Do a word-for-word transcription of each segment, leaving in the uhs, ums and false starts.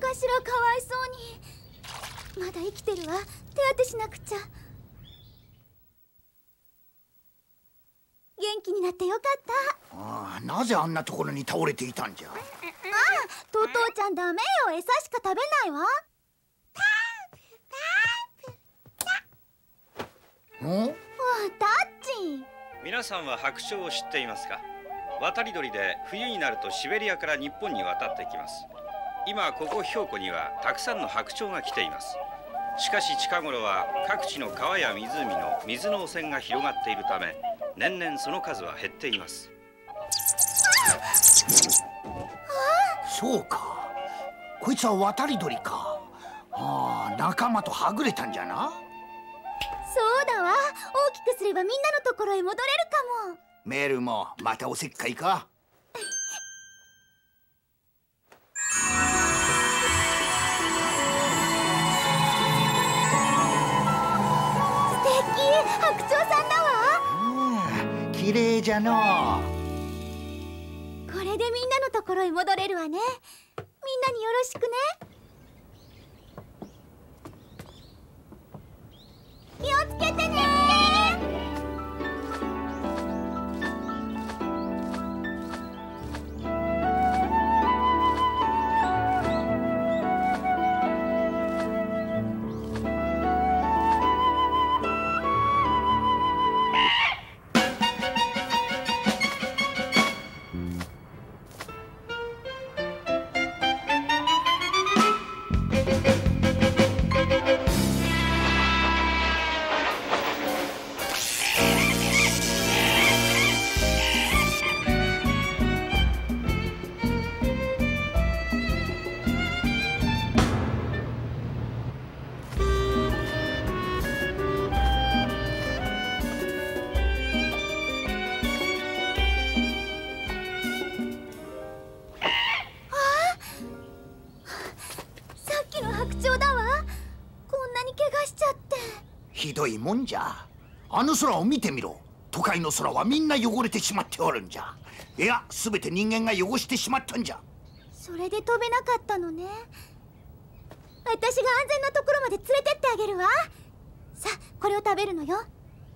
かしら、かわいそうに。まだ生きてるわ。手当てしなくちゃ。元気になってよかった。 ああ、なぜあんなところに倒れていたんじゃ。ああ、 トトちゃんダメよ。餌しか食べないわ。 お？ わあ、タッチ。 皆さんは白鳥を知っていますか？渡り鳥で冬になるとシベリアから日本に渡ってきます。今ここ瓢湖にはたくさんの白鳥が来ています。しかし近頃は各地の川や湖の水の汚染が広がっているため、年々その数は減っています。 そうか、こいつは渡り鳥か。ああ、仲間とはぐれたんじゃな。 そうだわ。大きくすればみんなのところへ戻れるかも。 メルもまたおせっかいか。 素敵、白鳥さんだわ。 うん、綺麗じゃの。 これでみんなのところへ戻れるわね。みんなによろしくね。気をつけてね。 ひどいもんじゃ。あの空を見てみろ。都会の空はみんな汚れてしまっておるんじゃ。いや、すべて人間が汚してしまったんじゃ。 それで飛べなかったのね。私が安全なところまで連れてってあげるわ。さあ、これを食べるのよ。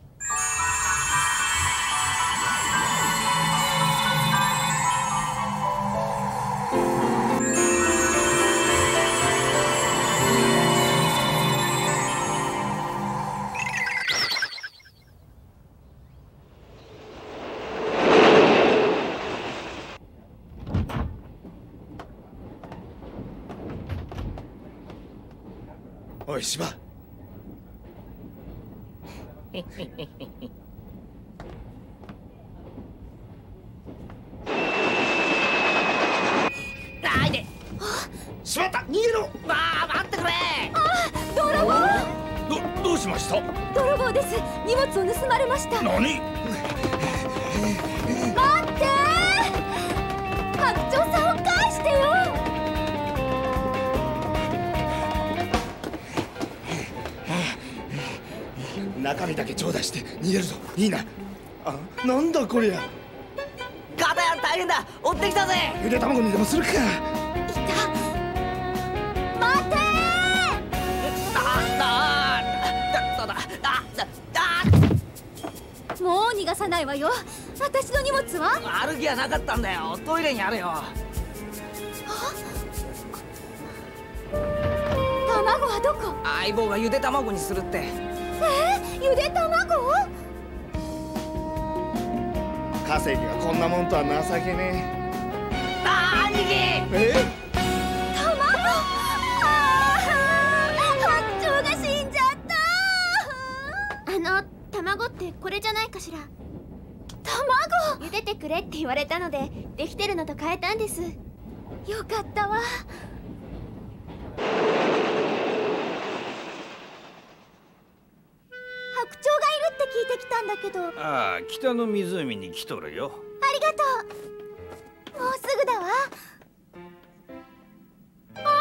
おい、芝。 あいで。 しまった、逃げろ。 わあ、待ってくれ。 あ、泥棒。 ど、どうしました？ 泥棒です。荷物を盗まれました。 何？ 待って。白鳥さんを返してよ。 中身だけ頂戴して逃げるぞ。いいな。あ、なんだこりゃ。 片や大変だ。追ってきたぜ。 ゆで卵にでもするか。 いた。待てー。 ああだだだあだだ。もう逃がさないわよ。私の荷物は？ 歩きはなかったんだよ。トイレにあるよ。 卵はどこ？ 相棒がゆで卵にするって。 えー、ゆで卵？ 稼ぎはこんなもんとは情けねえ。ああ、兄貴。 え？ 卵！ああ、白鳥が死んじゃった。あの卵ってこれじゃないかしら。卵！茹でてくれって言われたので、できてるのと変えたんです。よかったわ。白鳥がいるって聞いてきたんだけど。 ああ、北の湖に来とるよ。 ありがとう。もうすぐだわ。あ、荷物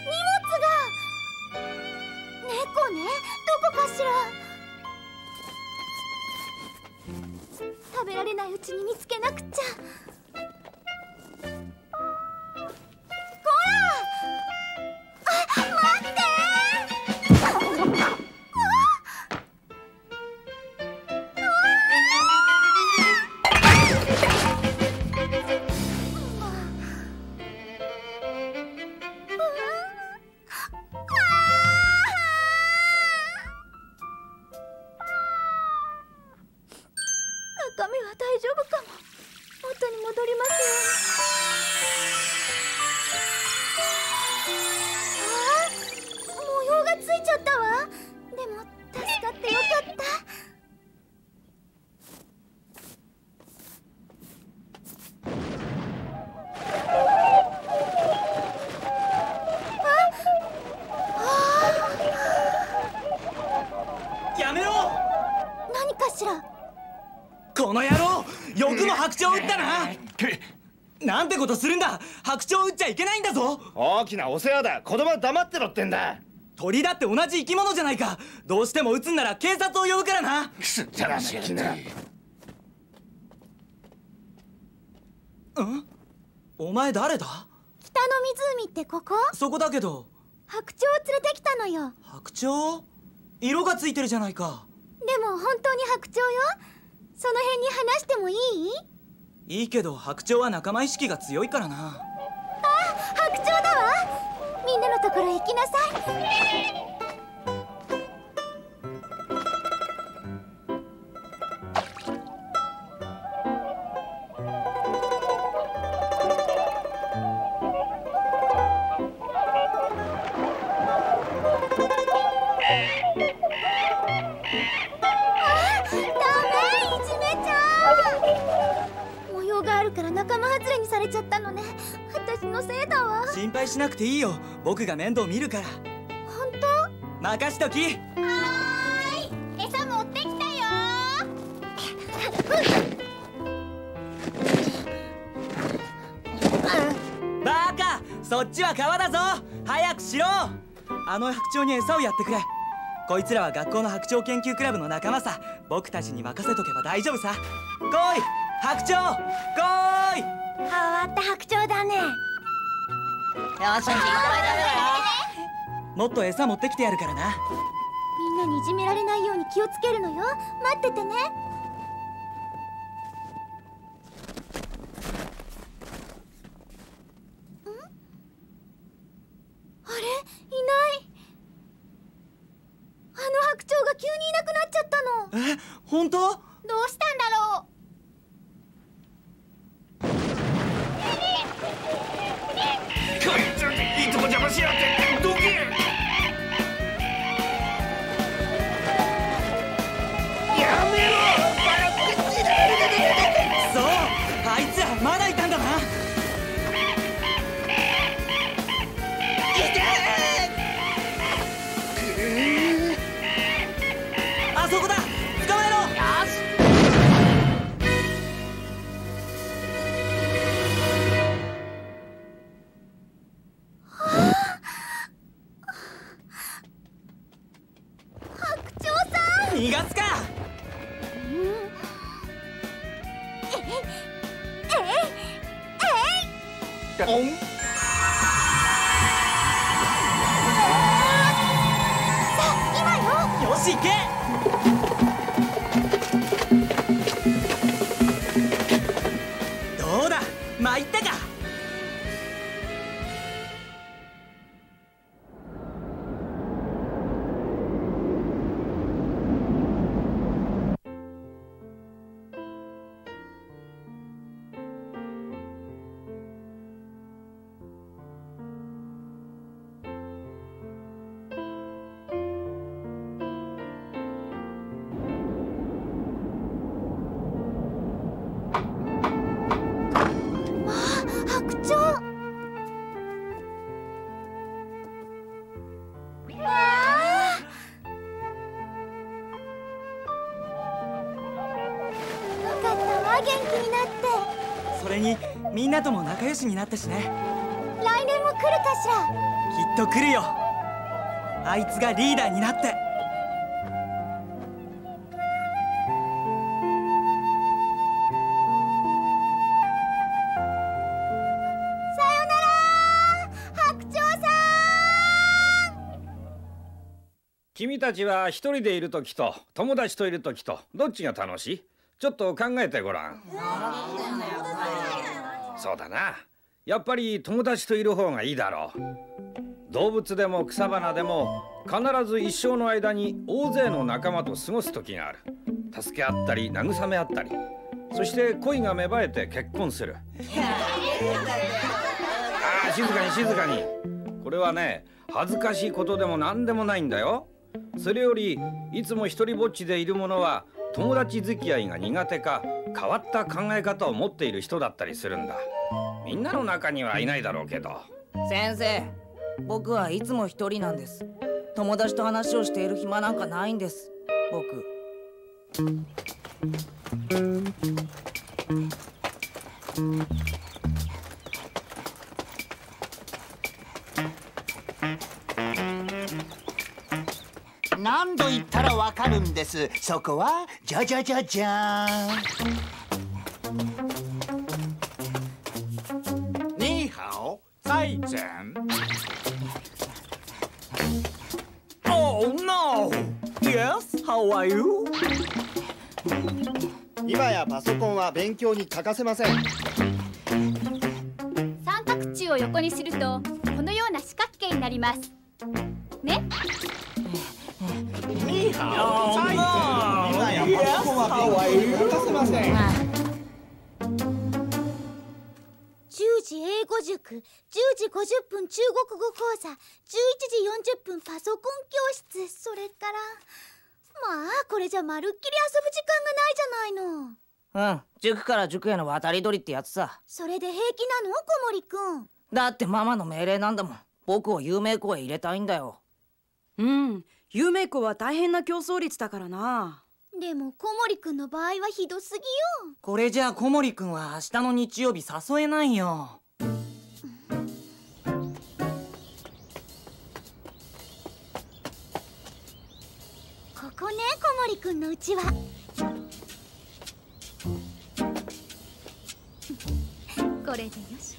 が。猫ね、どこかしら。食べられないうちに見つけなくちゃ。こら！ なんてことするんだ。白鳥を撃っちゃいけないんだぞ。 大きなお世話だ。子供は黙ってろってんだ。 鳥だって同じ生き物じゃないか。どうしても撃つんなら警察を呼ぶからな。 くすったらしきな。 うん？お前誰だ？ 北の湖ってここ？ そこだけど。 白鳥を連れてきたのよ。 白鳥？色がついてるじゃないか。 でも本当に白鳥よ。その辺に話してもいい？ いいけど白鳥は仲間意識が強いからな。 あ、白鳥だわ。みんなのところ行きなさい。仲間外れにされちゃったのね。私のせいだわ。 心配しなくていいよ。僕が面倒見るから。 本当？ 任しとき。 はーい、餌持ってきたよ。 バカ、そっちは川だぞ。早くしろ。あの白鳥に餌をやってくれ。こいつらは学校の白鳥研究クラブの仲間さ。僕たちに任せとけば大丈夫さ。来い白鳥、来い。 変わった白鳥だね。よし、 もっと餌持ってきてやるからな。 みんなにいじめられないように気をつけるのよ。待っててね。ん？あれ？いない。あの白鳥が急にいなくなっちゃったの。 え、本当？ どうしたんだろう。 こいついつも邪魔しやがって。どけ。やめろ。 そう、あいつらまだいたんだな。あそこだ。捕まえろ。よし。逃がすか。 うん。えいえいえい。 おん。 さあ、今よ。 よし、行け。どうだ、参ったか。元気になって。 それにみんなとも仲良しになったしね。 来年も来るかしら。 きっと来るよ。あいつがリーダーになって。 さよなら、白鳥さん。 君たちは一人でいる時と友達といる時とどっちが楽しい？ちょっと考えてごらん。そうだな、やっぱり友達といる方がいいだろう。動物でも草花でも必ず一生の間に大勢の仲間と過ごす時がある。助け合ったり慰め合ったり、そして恋が芽生えて結婚する。ああ、静かに静かに。これはね、恥ずかしいことでも何でもないんだよ。それよりいつも一人ぼっちでいる者は友達付き合いが苦手か変わった考え方を持っている人だったりするんだ。みんなの中にはいないだろうけど。 先生、僕はいつも一人なんです。友達と話をしている暇なんかないんです。僕。 何度言ったらわかるんです。そこはじゃじゃじゃじゃーん。 你好，再见。 Oh no! Yes, how are you? 今やパソコンは勉強に欠かせません。 三角柱を横にするとこのような四角形になりますね。 你好，再见。今やパソコンは勉強に欠かせません。 じゅうじ英語塾、じゅうじごじゅっぷん中国語講座、じゅういちじよんじゅっぷんパソコン教室、それからまあこれじゃまるっきり遊ぶ時間がないじゃないの。 うん、塾から塾への渡り鳥ってやつさ。 それで平気なの、小森くん？ だってママの命令なんだもん。僕を有名校へ入れたいんだよ。 うん、有名校は大変な競争率だからな。 でも小森くんの場合はひどすぎよ。 これじゃあ小森くんは明日の日曜日誘えないよ。 ここね、小森くんのうちは。これでよし。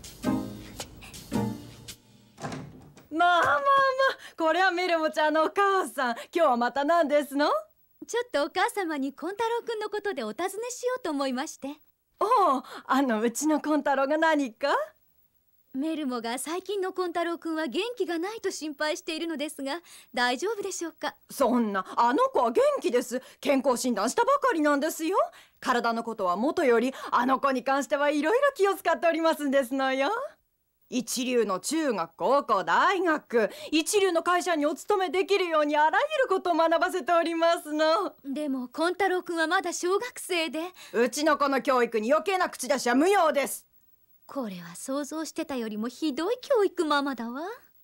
まあまあまあ、これはメルモちゃんのお母さん。今日はまた何ですの？ ちょっとお母様にコンタロウくんのことでお尋ねしようと思いまして。 おお、あのうちのコンタロウが何か？ メルモが最近のコンタロウくんは元気がないと心配しているのですが、大丈夫でしょうか？ そんな、あの子は元気です。健康診断したばかりなんですよ。体のことはもとよりあの子に関してはいろいろ気を使っておりますんですのよ。一流の中学、高校、大学、一流の会社にお勤めできるようにあらゆることを学ばせておりますの。 でもコンタロウくんはまだ小学生で、 うちの子の教育に余計な口出しは無用です。 これは想像してたよりもひどい教育ママだわ。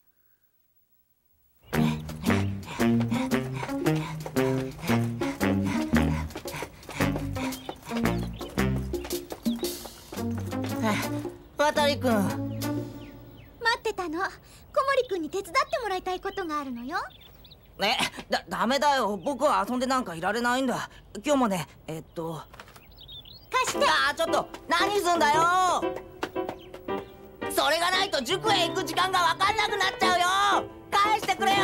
渡りくん。 待ってたの。小森くんに手伝ってもらいたいことがあるのよ。 ね、だ、ダメだよ。僕は遊んでなんかいられないんだ。今日もね、えっと貸して。 あー、ちょっと何すんだよ。それがないと塾へ行く時間が分かんなくなっちゃうよ。返してくれよ。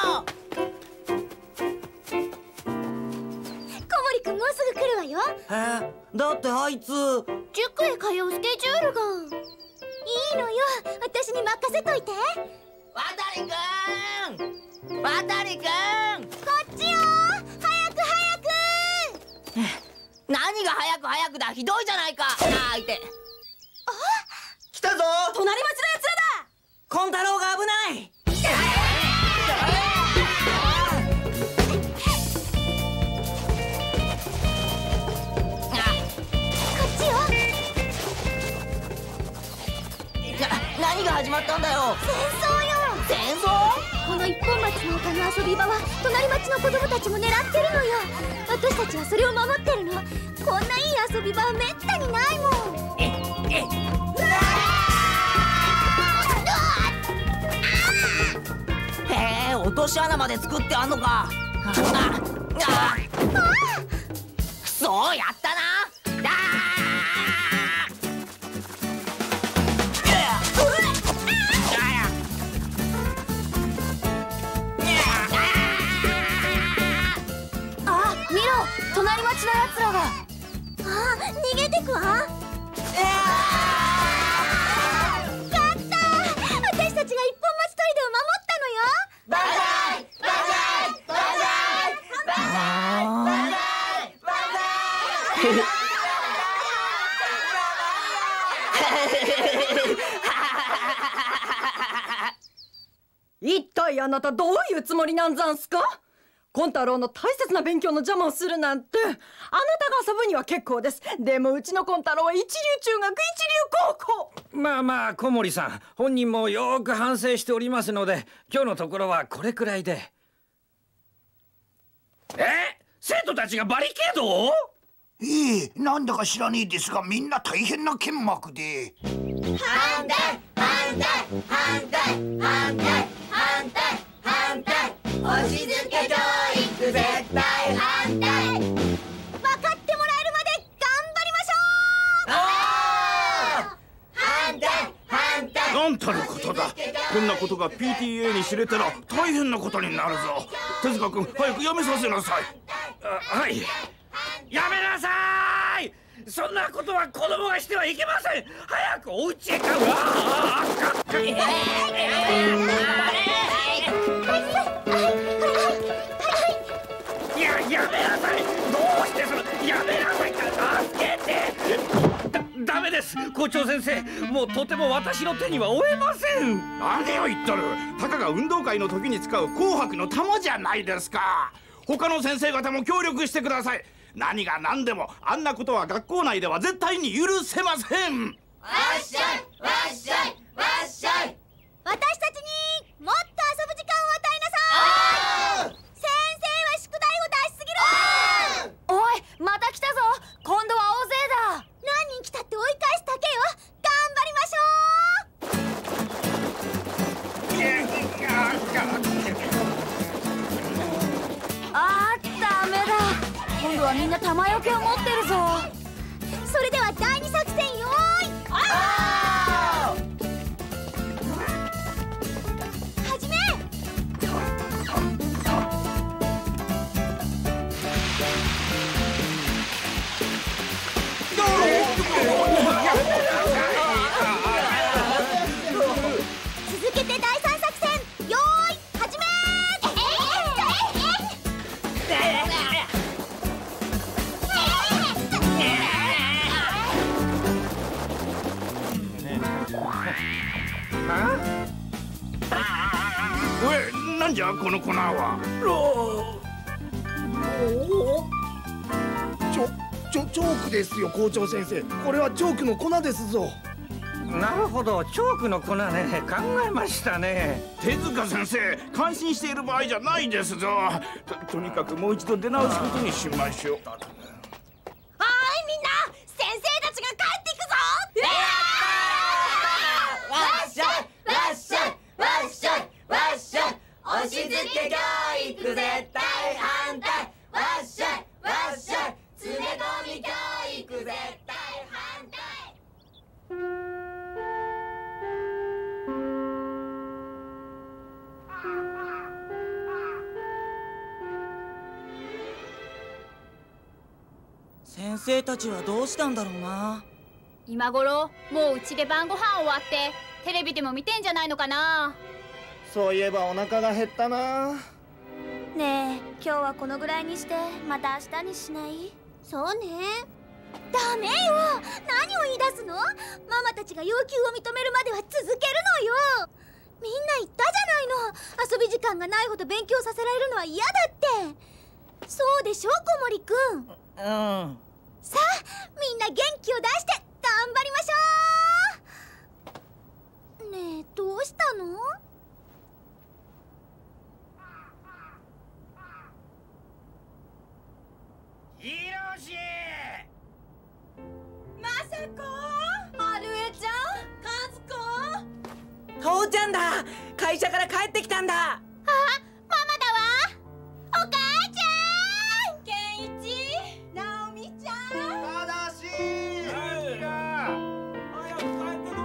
小森くんもうすぐ来るわよ。 えー、だってあいつ塾へ通うスケジュールが。いいのよ、私に任せといて。 渡りくん、渡りくん、 こっちよ。早く早く。 何が早く早くだ。ひどいじゃないか。あー、いて。 来たぞ。 隣町のやつらだ。 コンタロウが危ない。 こっちよ。 な、何が始まったんだよ。 戦争よ。 戦争？ この一本松の丘の遊び場は隣町の子供たちも狙ってるのよ。私たちはそれを守ってるの。こんないい遊び場はめったにないもん。 ええへえ、落とし穴まで作ってあんのか。あああ、そうやったな。 あ、見ろ、隣町のやつらが。あ、逃げてくわ。勝った。私たちが一本松砦を守ったのよ。 バザイバザイバザイバザイバザイバザイ。 一体あなたどういうつもりなんざんすか？コンタロウの大切な勉強の邪魔をするなんて。あなたが遊ぶには結構です。でもうちのコンタロウは一流中学、一流高校。 まあまあ、小森さん、本人もよーく反省しておりますので、今日のところはこれくらいで。え？生徒たちがバリケードを？ ええ、なんだか知らねえですが、みんな大変な剣幕で。 反対反対反対反対反対反対、星付け教なんたることだ。こんなことが ピーティーエー に知れたら大変なことになるぞ。手塚君、早くやめさせなさい。 あ、はい。やめなさい。そんなことは子供がしてはいけません。早くお家へ帰る。いや、やめなさい。どうしてそれ、やめなさいから、助けて。だ、ダメです。校長先生、もうとても私の手には負えません。 何を言っとる。たかが運動会の時に使う紅白の玉じゃないですか。他の先生方も協力してください。何が何でもあんなことは学校内では絶対に許せません。 わっしゃいわっしゃいわっしゃい。私たちにもっと遊ぶ時間を与えなさい。先生は宿題を出しすぎる。 おい、また来たぞ。今度は大勢だ。 何人来たって追い返すだけよ。頑張りましょう。 あー、ダメだ。今度はみんな弾よけを持ってるぞ。 それでは第二作戦よーい、始め。続けて第三作戦よーい、始め。 え、なんじゃこの粉は。 ちょちょチョークですよ校長先生。これはチョークの粉ですぞ。 なるほど、チョークの粉ね。考えましたね。 手塚先生、感心している場合じゃないですぞ。 と, とにかくもう一度出直すことにしましょう。 はーい、みんな先生たちが帰っていくぞ。 わっしゃいわっしゃいわっしゃいわっしゃい。押し付け教育絶対反対。わっしゃいわっしゃい。詰め込み教育絶対反対。 先生たちはどうしたんだろうな。 今頃もううちで晩ご飯終わってテレビでも見てんじゃないのかな。 そういえばお腹が減ったな。 ねえ、今日はこのぐらいにしてまた明日にしない？そうね。ダメよ。何を言い出すの？ママたちが要求を認めるまでは続けるのよ。みんな言ったじゃないの。遊び時間がないほど勉強させられるのは嫌だって。そうでしょ、小森くん。 うん。 さあ、みんな元気を出して頑張りましょう。ねえ、どうしたの？ ひろし！ まさこ、春江ちゃん、和子。 父ちゃんだ。会社から帰ってきたんだ。 あ、ママだわ。お母ちゃん。 健一、直美ちゃん。 ただし早く帰ってこ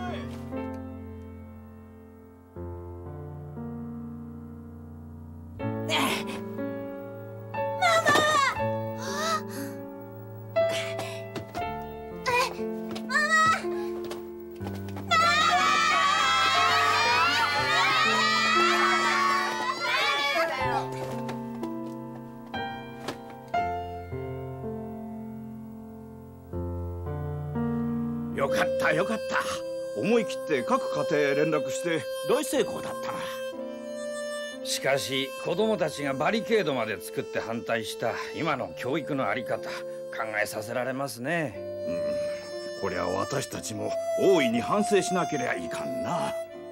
い。よかったよかった。思い切って各家庭へ連絡して大成功だったな。 しかし子供たちがバリケードまで作って反対した今の教育のあり方、考えさせられますね。 うん、こりゃ私たちも大いに反省しなければいかんな。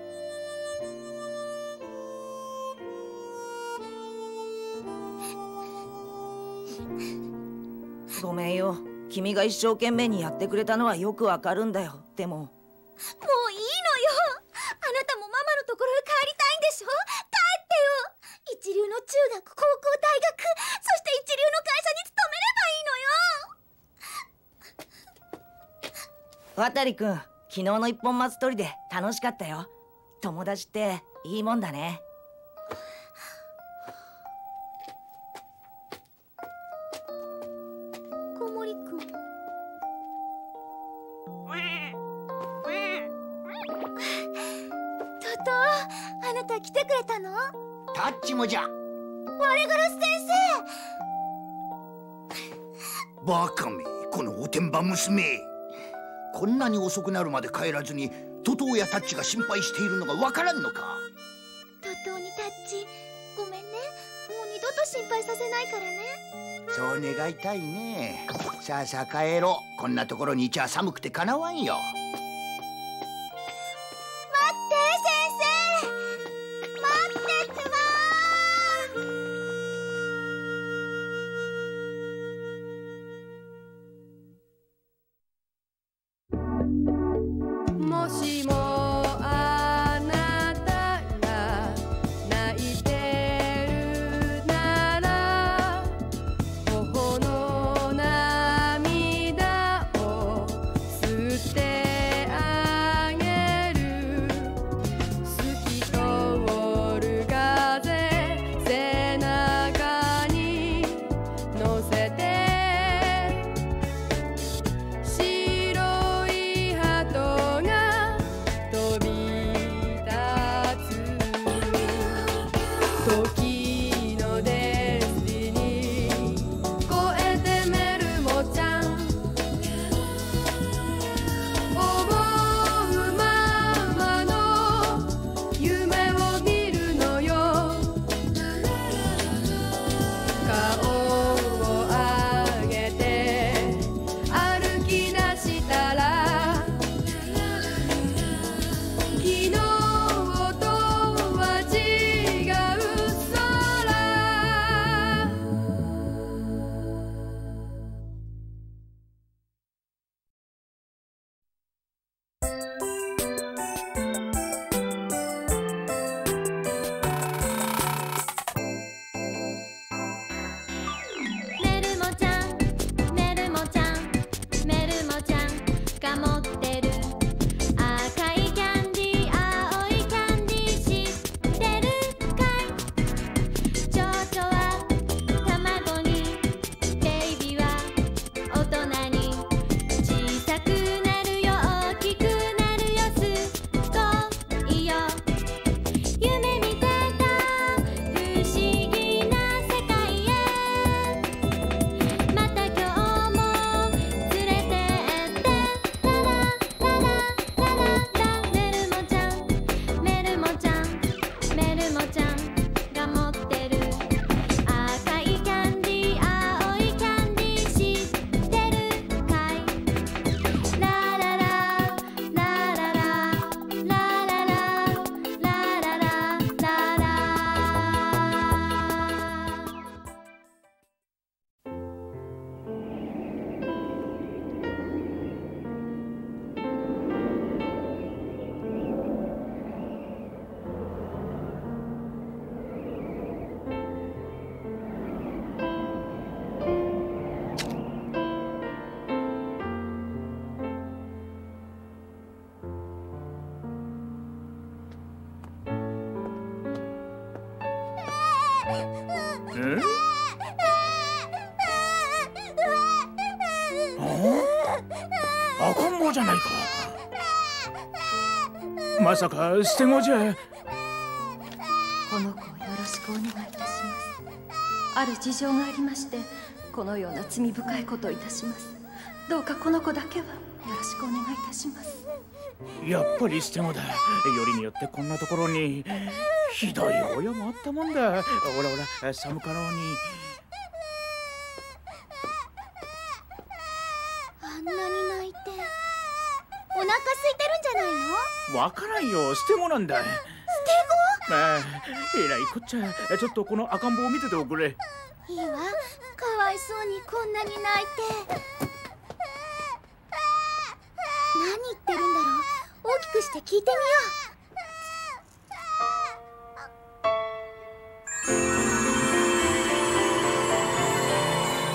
ごめんよ。君が一生懸命にやってくれたのはよくわかるんだよ。でももういいのよ。あなたもママのところへ帰りたいんでしょ。帰ってよ。一流の中学、高校、大学、そして一流の会社に勤めればいいのよ。 渡くん、 昨日の一本松取りで楽しかったよ。友達っていいもんだね。 小森くん。トト、あなた来てくれたの？ タッチもじゃ。 ワレガラス先生。バカめ、このおてんば娘。こんなに遅くなるまで帰らずにトトやタッチが心配しているのがわからんのか。 トトにタッチ、ごめんね。もう二度と心配させないからね。 そう願いたいね。さあさあ帰ろう。こんなところにいちゃ寒くてかなわんよ。 待って先生、待ってつまー。もしもあなたが泣いてるなら、頬の涙を吸ってあげる。透き通る風、背中に乗せて、白い鳩が飛び立つ。時のデスティニー越えてメルモちゃん、思うままの夢を見るのよ。顔を上げて歩き出したら、昨日とは違う空。 メルモちゃん、メルモちゃん、メルモちゃんが持ってる赤いキャンディー、青いキャンディー知ってるかい？蝶々は卵に、ベイビーは大人に。小さくなるよ、大きくなるよ、すごいよ。夢見てた不思議な世界へ、また今日も連れてってララララララ。メルモちゃん、メルモちゃん、メルモちゃんが持ってる赤いキャンディー、青いキャンディー知ってるかい？ラララララララララララララララ。 え？赤ん坊じゃないか。まさか捨て子じゃ。 この子をよろしくお願いいたします。ある事情がありまして、このような罪深いことをいたします。どうかこの子だけはよろしくお願いいたします。 やっぱり捨て子だ。よりによってこんなところに。ひどい親もあったもんだ。ほらほら、寒かろうに。 あんなに泣いてお腹空いてるんじゃないの？ わからんよ、捨て子なんだ。 捨て子？ああ、えらいこっちゃ。ちょっとこの赤ん坊を見てておくれ。 いいわ、かわいそうにこんなに泣いて。何言ってるんだろう。大きくして聞いてみよう。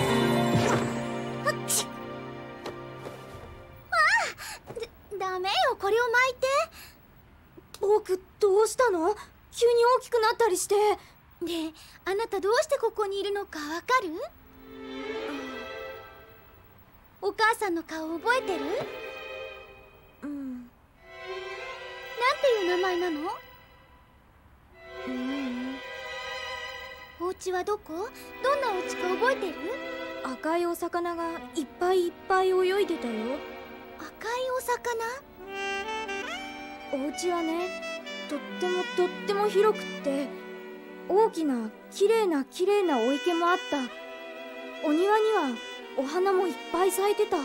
ダメよ、 これを巻いて。 僕どうしたの？急に大きくなったりして。 で、あなたどうしてここにいるのかわかる？お母さんの顔覚えてる？ うん。 なんていう名前なの？ うん。 お家はどこ？どんなお家か覚えてる？ 赤いお魚がいっぱいいっぱい泳いでたよ。 赤いお魚？ お家はね、とってもとっても広くって、大きなきれいなきれいなお池もあった。お庭にはお花もいっぱい咲いてた。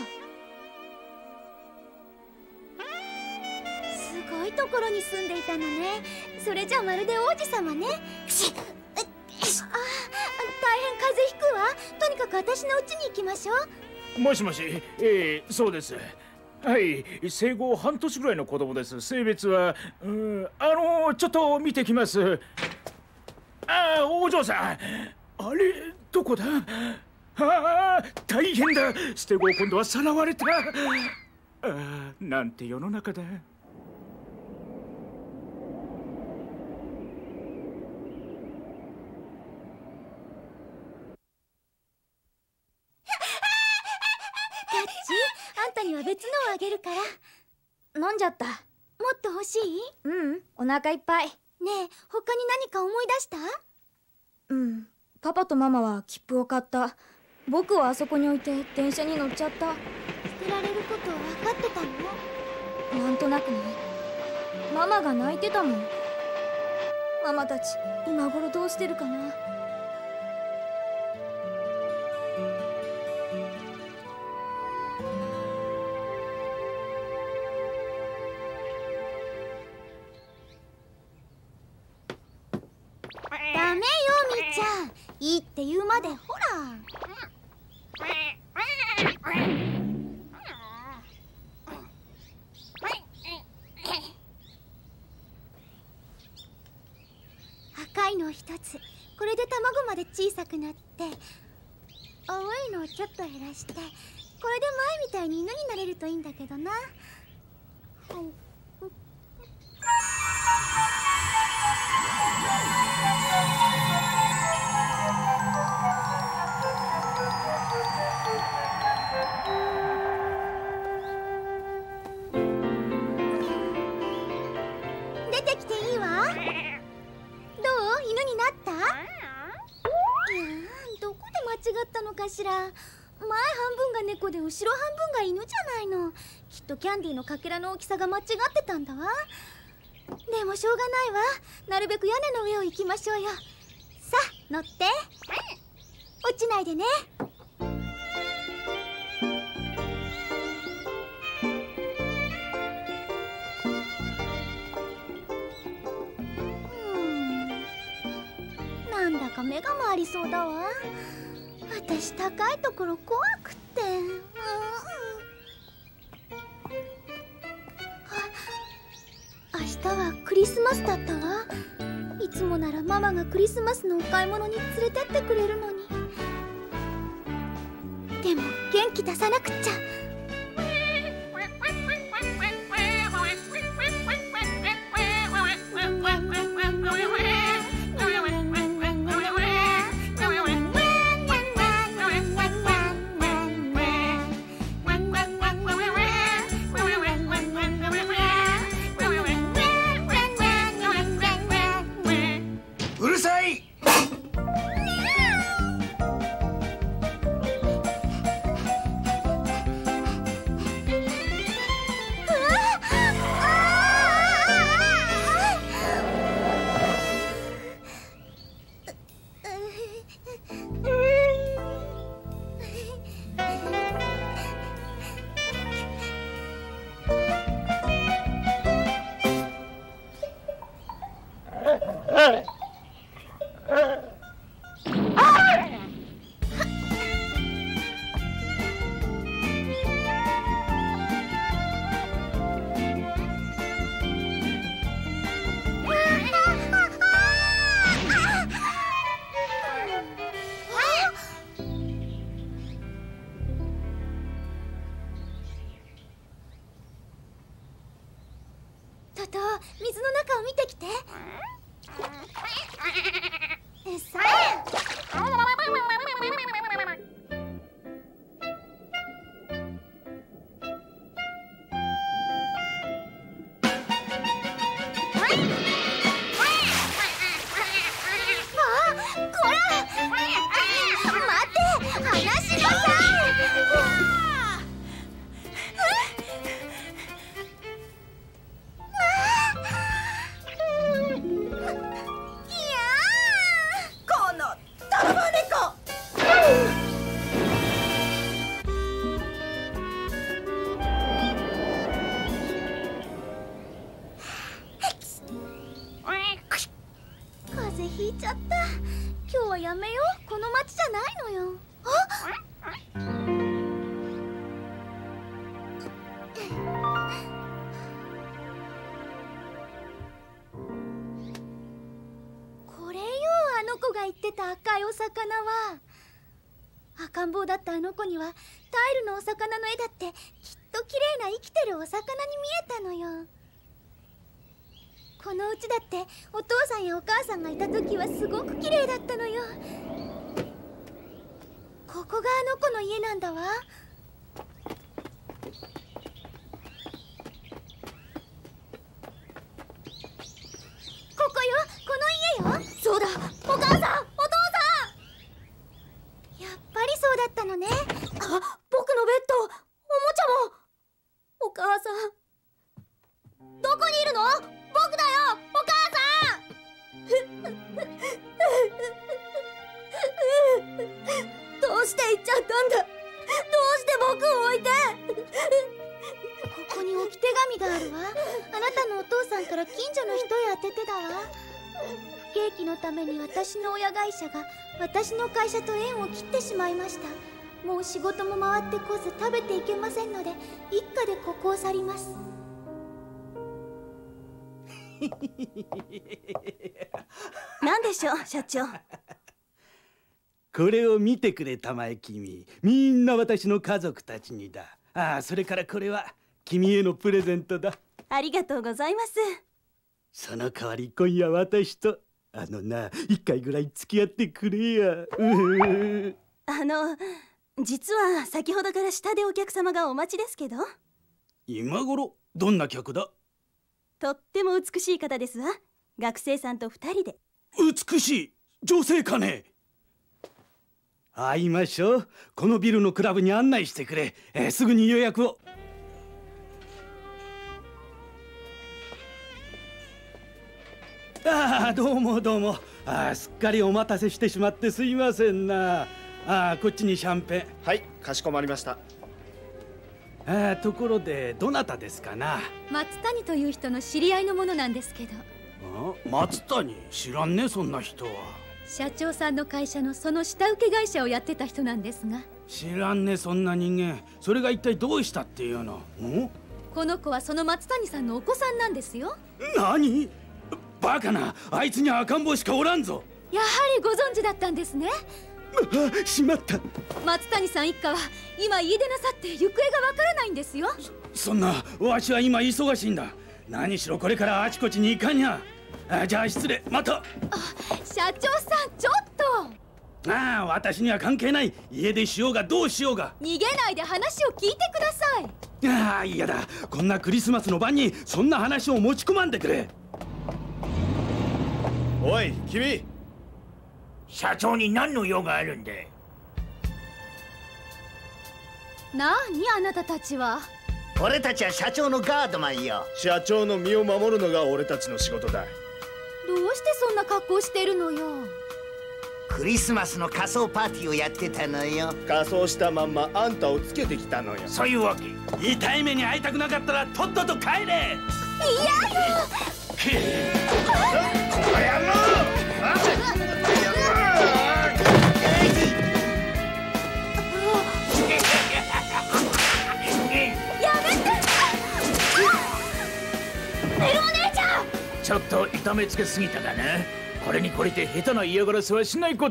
すごいところに住んでいたのね。それじゃまるで王子様ね。くしっ、ああ、大変風邪ひくわ。とにかく私の家に行きましょう。もしもし、えー、そうです。はい、生後半年ぐらいの子供です。性別は、うー、あのちょっと見てきます。ああ、お嬢さん、あれどこだ？ああ、大変だ。捨て子を今度はさらわれた。ああ、なんて世の中だ。 あんたには別のをあげるから。 飲んじゃった。 もっと欲しい？ ううん、お腹いっぱい。 ねえ、他に何か思い出した？ うん、パパとママは切符を買った。僕をあそこに置いて電車に乗っちゃった。 捨てられることを分かってたの？ なんとなくね。ママが泣いてたもん。ママたち今頃どうしてるかな。 ダメよ、みーちゃん。いいって言うまでほら。赤いの一つ。これで卵まで小さくなって、青いのをちょっと減らして、これで前みたいに犬になれるといいんだけどな。出てきていいわ。どう？犬になった？いやー、どこで間違ったのかしら。前半分が猫で後ろ半分が犬じゃないの。きっとキャンディーのかけらの大きさが間違ってたんだわ。でもしょうがないわ。なるべく屋根の上を行きましょうよ。さあ乗って。落ちないでね。なんだか目が回りそうだわ。私高いところ怖くって。うん、あ、明日はクリスマスだったわ。いつもならママがクリスマスのお買い物に連れてってくれるのに。でも元気出さなくっちゃ。 とう。水の中を見てきて。さあ。ひいちゃった。今日はやめよう。この町じゃないのよ。これよ、あの子が言ってた赤いお魚は。赤ん坊だったあの子にはタイルのお魚の絵だってきっと綺麗な生きてるお魚に見えたのよ。このうちだってお父さんやお母さんがいた時はすごく綺麗だったのよ。ここがあの子の家なんだわ。ここよ、この家よ。そうだ、お母さん、お父さん。やっぱりそうだったのね。あ、僕のベッド、おもちゃも。お母さん、どこにいるの？僕だよ、お母さん。どうして行っちゃったんだ。どうして僕を置いて。ここに置き手紙があるわ。あなたのお父さんから近所の人へ宛ててだわ。不景気のために私の親会社が私の会社と縁を切ってしまいました。もう仕事も回ってこず食べていけませんので一家でここを去ります。 何でしょう、社長。 これを見てくれ、たまえ君。みんな私の家族たちにだ。ああ、それからこれは君へのプレゼントだ。 ありがとうございます。 その代わり今夜私とあのな一回ぐらい付き合ってくれや。うあの実は先ほどから下でお客様がお待ちですけど。 今頃どんな客だ？ とっても美しい方ですわ。学生さんと二人で。 美しい女性かね？会いましょう。このビルのクラブに案内してくれ。えー、すぐに予約を。ああ、どうもどうも。ああ、すっかりお待たせしてしまってすいませんな。ああ、こっちにシャンペン。 はい、かしこまりました。 ああ、ところでどなたですかな？ 松谷という人の知り合いのものなんですけど。 あ、松谷、知らんね、そんな人は。 社長さんの会社のその下請け会社をやってた人なんですが。 知らんね、そんな人間。それが一体どうしたっていうの？ん？ この子はその松谷さんのお子さんなんですよ。 何？バカな、あいつには赤ん坊しかおらんぞ。 やはりご存知だったんですね。 あ、しまった。 松谷さん一家は今家出なさって行方がわからないんですよ。 そ, そんな、わしは今忙しいんだ。何しろこれからあちこちに行かにゃ。あ、じゃあ失礼、また。 あ、社長さん、ちょっと。 ああ、私には関係ない。家出しようがどうしようが。 逃げないで話を聞いてください。 ああ、嫌だ。こんなクリスマスの晩にそんな話を持ち込まんでくれ。 おい、君。 社長に何の用があるんで？ なに、あなたたちは。 俺たちは社長のガードマンよ。 社長の身を守るのが俺たちの仕事だ。 どうしてそんな格好してるのよ。 クリスマスの仮装パーティーをやってたのよ。 仮装したまんまあんたをつけてきたのよ。 そういうわけ。 痛い目に遭いたくなかったらとっとと帰れ。 いやよ。 この野郎！ メルお姉ちゃん！ ちょっと痛めつけすぎたかな。これにこれて下手な嫌がらせはしないこって。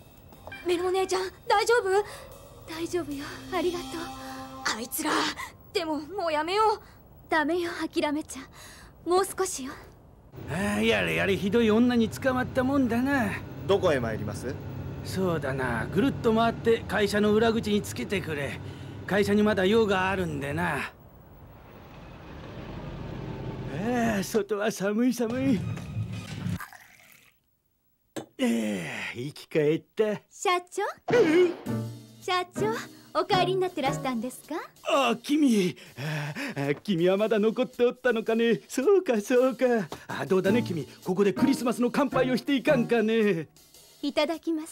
メルお姉ちゃん、大丈夫？大丈夫よ、ありがとう。 あいつらでももうやめよう。 ダメよ、諦めちゃ。もう少しよ。 ああ、やれやれ、ひどい女に捕まったもんだな。 どこへ参ります？ そうだな、ぐるっと回って会社の裏口につけてくれ。会社にまだ用があるんでな。ああ、外は寒い寒い。ええ、生き返った。 社長社長、お帰りになってらしたんですか？ ああ、君ああ、君はまだ残っておったのかね。そうかそうか。ああ、どうだね君、ここでクリスマスの乾杯をしていかんかね。 いただきます。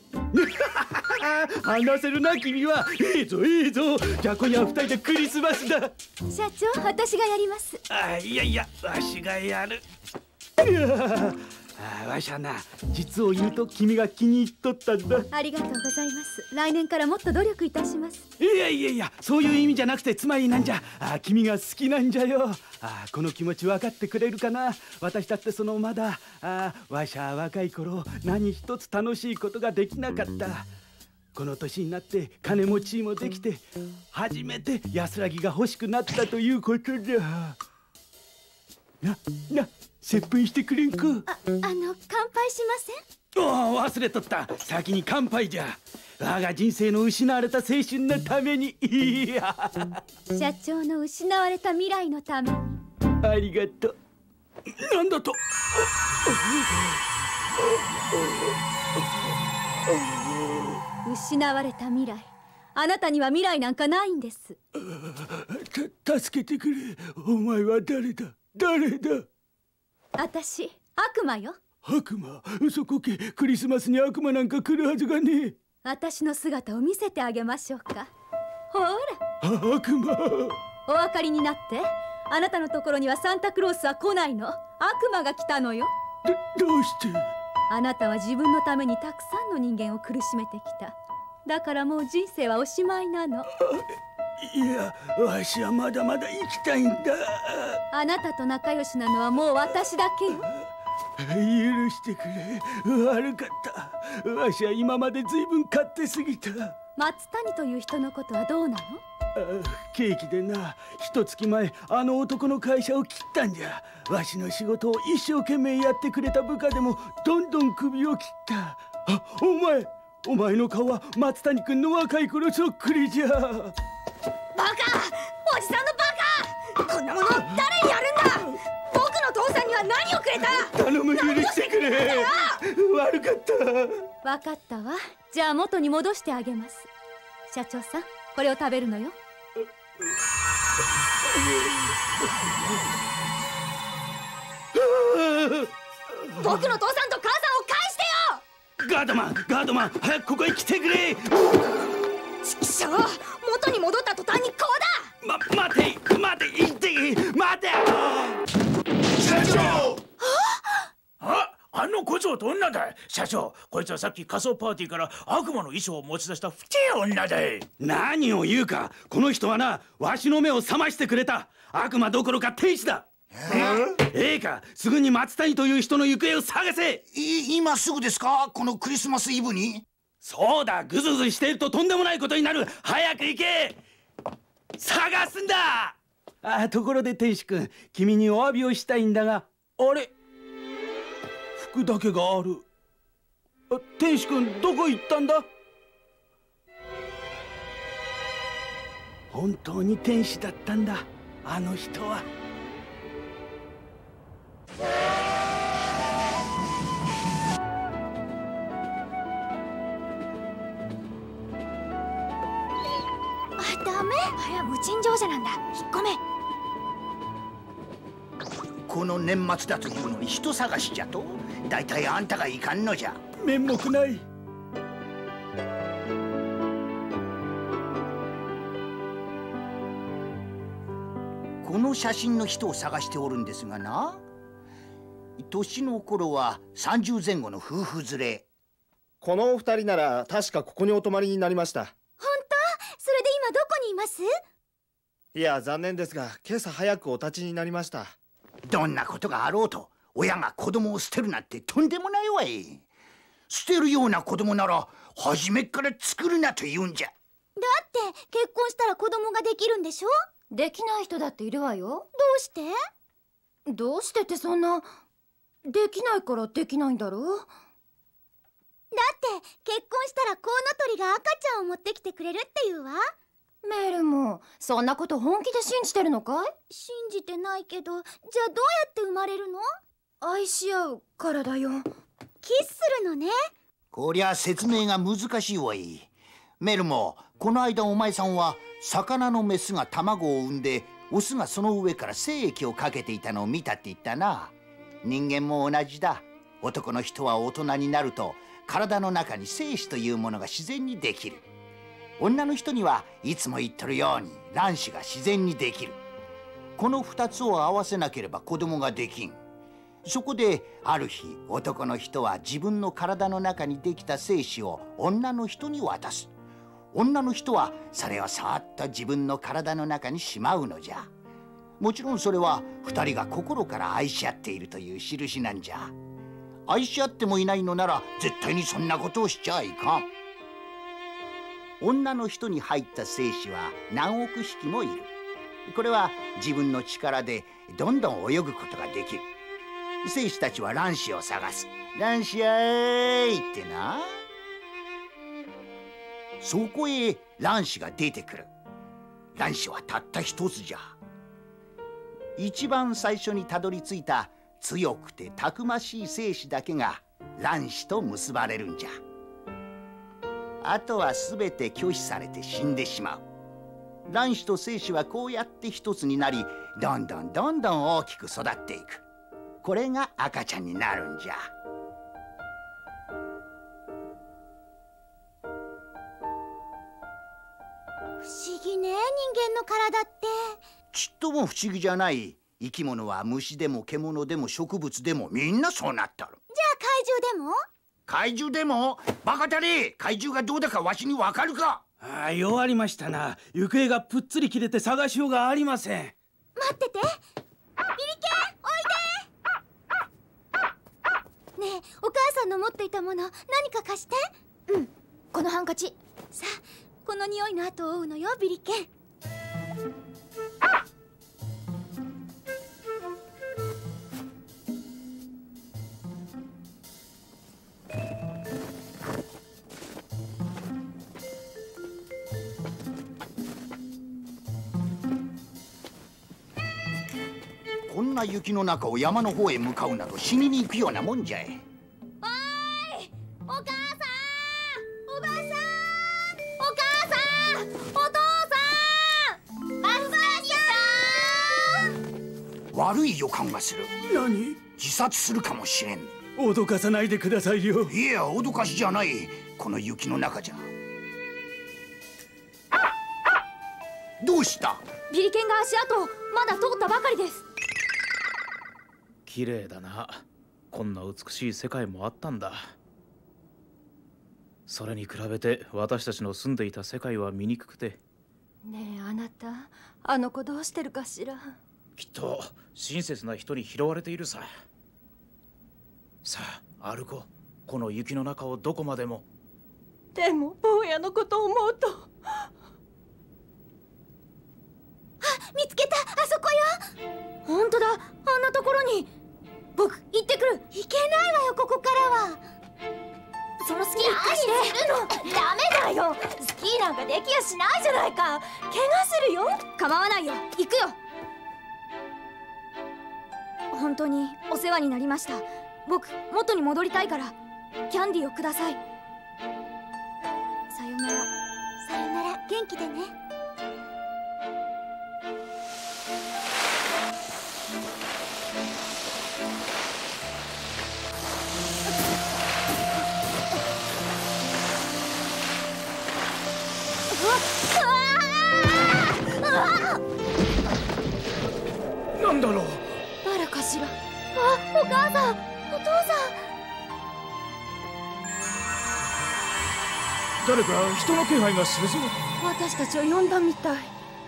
話せるな君は。いいぞいいぞ、じゃあ今夜は二人でクリスマスだ。 社長、私がやります。 あ、いやいや、わしがやる。いやあ、わしはな、実を言うと君が気に入っとったんだ。 ありがとうございます。来年からもっと努力いたします。 いやいやいや、そういう意味じゃなくて、つまりなんじゃ、あ、君が好きなんじゃよ。あ、この気持ち分かってくれるかな。私だってそのまだ、あ、わしは若い頃何一つ楽しいことができなかった。この年になって金持ちもできて初めて安らぎが欲しくなったということじゃ。な、な、接吻してくれんか。 あ、あの、乾杯しません？ ああ、忘れとった。先に乾杯じゃ。我が人生の失われた青春のために。いや、 社長の失われた未来のために。 ありがとう。なんだと。 失われた未来。あなたには未来なんかないんです。 た、助けてくれ。お前は誰だ？誰だ？ 私、悪魔よ。 悪魔？嘘こけ。クリスマスに悪魔なんか来るはずがねえ。 私の姿を見せてあげましょうか。ほら。 悪魔。 お分かりになって。あなたのところにはサンタクロースは来ないの。悪魔が来たのよ。 ど、どうして？ あなたは自分のためにたくさんの人間を苦しめてきた。だからもう人生はおしまいなの。 いや、わしはまだまだ生きたいんだ。 あなたと仲良しなのはもう私だけよ。 許してくれ。悪かった。わしは今までずいぶん勝手すぎた。 松谷という人のことはどうなの？ ケーキでな、一月前あの男の会社を切ったんじゃ。わしの仕事を一生懸命やってくれた部下でもどんどん首を切った。あ、お前お前の顔は松谷君の若い頃そっくりじゃ。 バカ！おじさんのバカ！こんなもの誰にやるんだ！僕の父さんには何をくれた！ 頼む、許してくれ。悪かった。 わかったわ。じゃあ元に戻してあげます。社長さん、これを食べるのよ。 僕の父さんと母さんを返してよ！ ガードマン、ガードマン、早くここへ来てくれ。 ちくしょう、元に戻った途端にこうだ。ま、待て、待て、言って待て。 社長！あ、あの小僧と女だ。社長、こいつはさっき仮装パーティーから悪魔の衣装を持ち出した不敬女だ。 何を言うか。この人はな、わしの目を覚ましてくれた悪魔どころか天使だ。ええか、すぐに松谷という人の行方を探せ。 い今すぐですか？このクリスマスイブに？ そうだ、ぐずぐずしているととんでもないことになる。早く行け。探すんだ。あ、ところで天使君、君にお詫びをしたいんだが。あれ、服だけがある。あ、天使君、どこ行ったんだ？本当に天使だったんだ、あの人は。 あ、ダメ。あや無賃乗車なんだ。引っ込め。 この年末だというのに人探しじゃと？だいたいあんたがいかんのじゃ。 面目ない。 この写真の人を探しておるんですがな、年の頃はさんじゅうぜん後の夫婦連れ。 このお二人なら確かここにお泊まりになりました。 本当？それで今どこにいます？ いや、残念ですが今朝早くお立ちになりました。 どんなことがあろうと親が子供を捨てるなんてとんでもないわい。捨てるような子供なら初めっから作るなと言うんじゃ。 だって結婚したら子供ができるんでしょ？ できない人だっているわよ。 どうして？ どうしてってそんな、できないからできないんだろう。 だって結婚したらコウノトリが赤ちゃんを持ってきてくれるって言うわ。 メルもそんなこと本気で信じてるのかい？ 信じてないけど、じゃあどうやって生まれるの？ 愛し合うからだよ。 キスするのね。 こりゃ説明が難しいわい。メルもこの間お前さんは魚のメスが卵を産んでオスがその上から精液をかけていたのを見たって言ったな。人間も同じだ。男の人は大人になると体の中に精子というものが自然にできる。女の人にはいつも言っとるように卵子が自然にできる。この二つを合わせなければ子供ができん。そこである日男の人は自分の体の中にできた精子を女の人に渡す。女の人はそれをそっと自分の体の中にしまうのじゃ。もちろんそれは二人が心から愛し合っているという印なんじゃ。愛し合ってもいないのなら絶対にそんなことをしちゃいかん。女の人に入った精子は何億匹もいる。これは自分の力でどんどん泳ぐことができる。精子たちは卵子を探す。卵子やーいってな。そこへ卵子が出てくる。卵子はたった一つじゃ。一番最初にたどり着いた強くてたくましい精子だけが卵子と結ばれるんじゃ。あとはすべて拒否されて死んでしまう。卵子と精子はこうやって一つになり、どんどんどんどん大きく育っていく。これが赤ちゃんになるんじゃ。 不思議ね、人間の体って。 ちっとも不思議じゃない。生き物は虫でも獣でも植物でもみんなそうなったる。 じゃあ怪獣でも？ 怪獣でも？バカたれ、怪獣がどうだかわしにわかるか？ ああ、弱りましたな。行方がぷっつり切れて探しようがありません。 待ってて。ビリケン、おいで。ねえ、お母さんの持っていたもの何か貸して。うん、このハンカチ。さあ、この匂いの後を追うのよ、ビリケン。 こんな雪の中を山の方へ向かうなど死にに行くようなもんじゃい。 おーい、お母さん、おばさん、お母さん、お父さん、松崎さん。 悪い予感がする。 何？ 自殺するかもしれん。 脅かさないでくださいよ。 いや、脅かしじゃない。この雪の中じゃ。どうした？ ビリケンが足跡をまだ通ったばかりです。 綺麗だな。こんな美しい世界もあったんだ。それに比べて私たちの住んでいた世界は醜くて。 ねえ、あなた、あの子どうしてるかしら。 きっと親切な人に拾われているさ。さあ歩こう。この雪の中をどこまでも。 でも坊やのことを思うと。 あ、見つけた、あそこよ。本当だ、あんなところに。僕行ってくる。行けないわよ、ここからは。そのスキー貸して。何するの？ダメだよ。スキーなんかできやしないじゃないか。怪我するよ。構わないよ、行くよ。 本当にお世話になりました。僕元に戻りたいからキャンディーをください。さよなら。 さよなら、元気でね。 なんだろう。 誰かしら。あ、お母さん、お父さん。 誰か人の気配がするぞ。 私たちを呼んだみたい。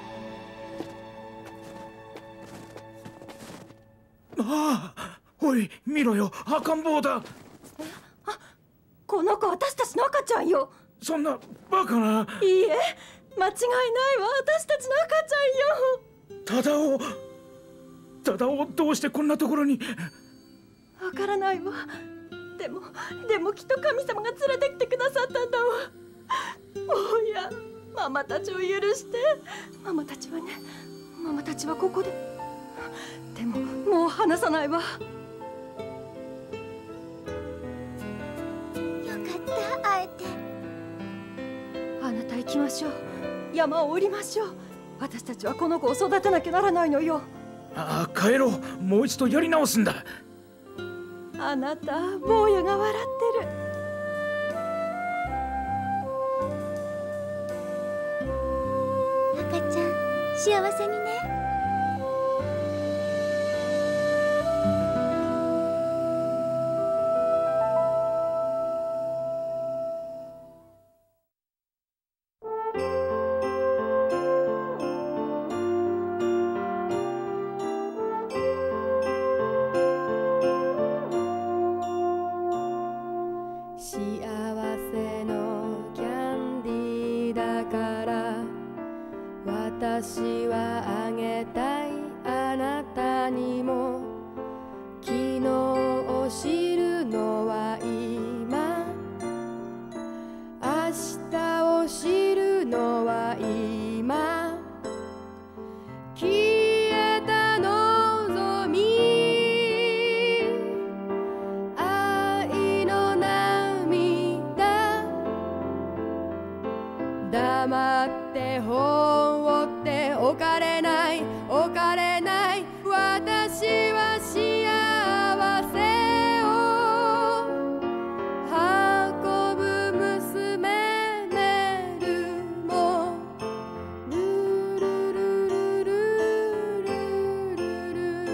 ああ、おい見ろよ、赤ん坊だ。 あ、この子私たちの赤ちゃんよ。 そんなバカな。 いいえ、間違いないわ、私たちの赤ちゃんよ。 忠夫忠夫どうしてこんなところに。 わからないわ。でもでもきっと神様が連れてきてくださったんだわ。おや、ママたちを許して。ママたちはね、ママたちはここで。でももう離さないわ。よかった、会えて。 あなた行きましょう。山を降りましょう。私たちはこの子を育てなきゃならないのよ。 ああ、帰ろう。もう一度やり直すんだ。 あなた、坊やが笑ってる。 赤ちゃん、幸せにね。 私はあげたいあなたにも昨日を知るのは今明日を知るのは今消えた望み愛の涙黙って放っておかれないおかれない私は幸せを運ぶ娘メルもルルルルルルルル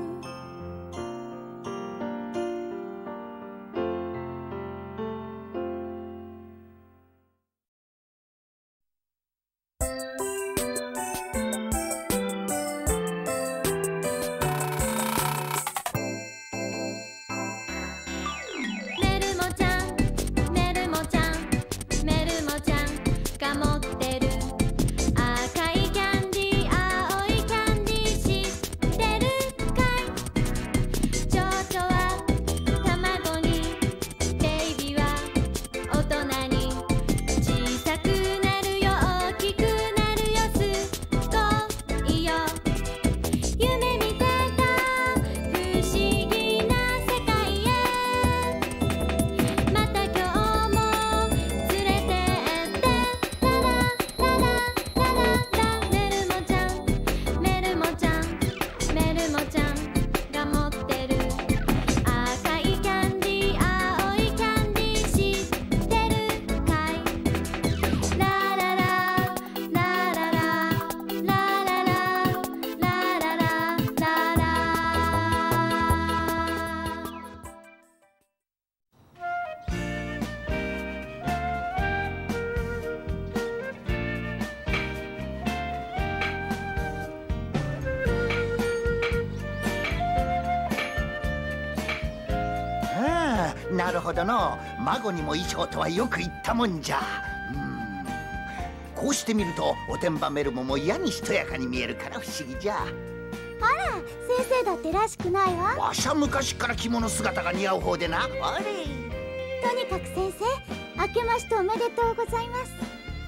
なるほどの。孫にも衣装とはよく言ったもんじゃ。うんこうしてみるとおてんばメルモも嫌にしとやかに見えるから不思議じゃ。 あら、先生だってらしくないわ。 わしゃ昔から着物姿が似合う方でな。あれとにかく先生、明けましておめでとうございます。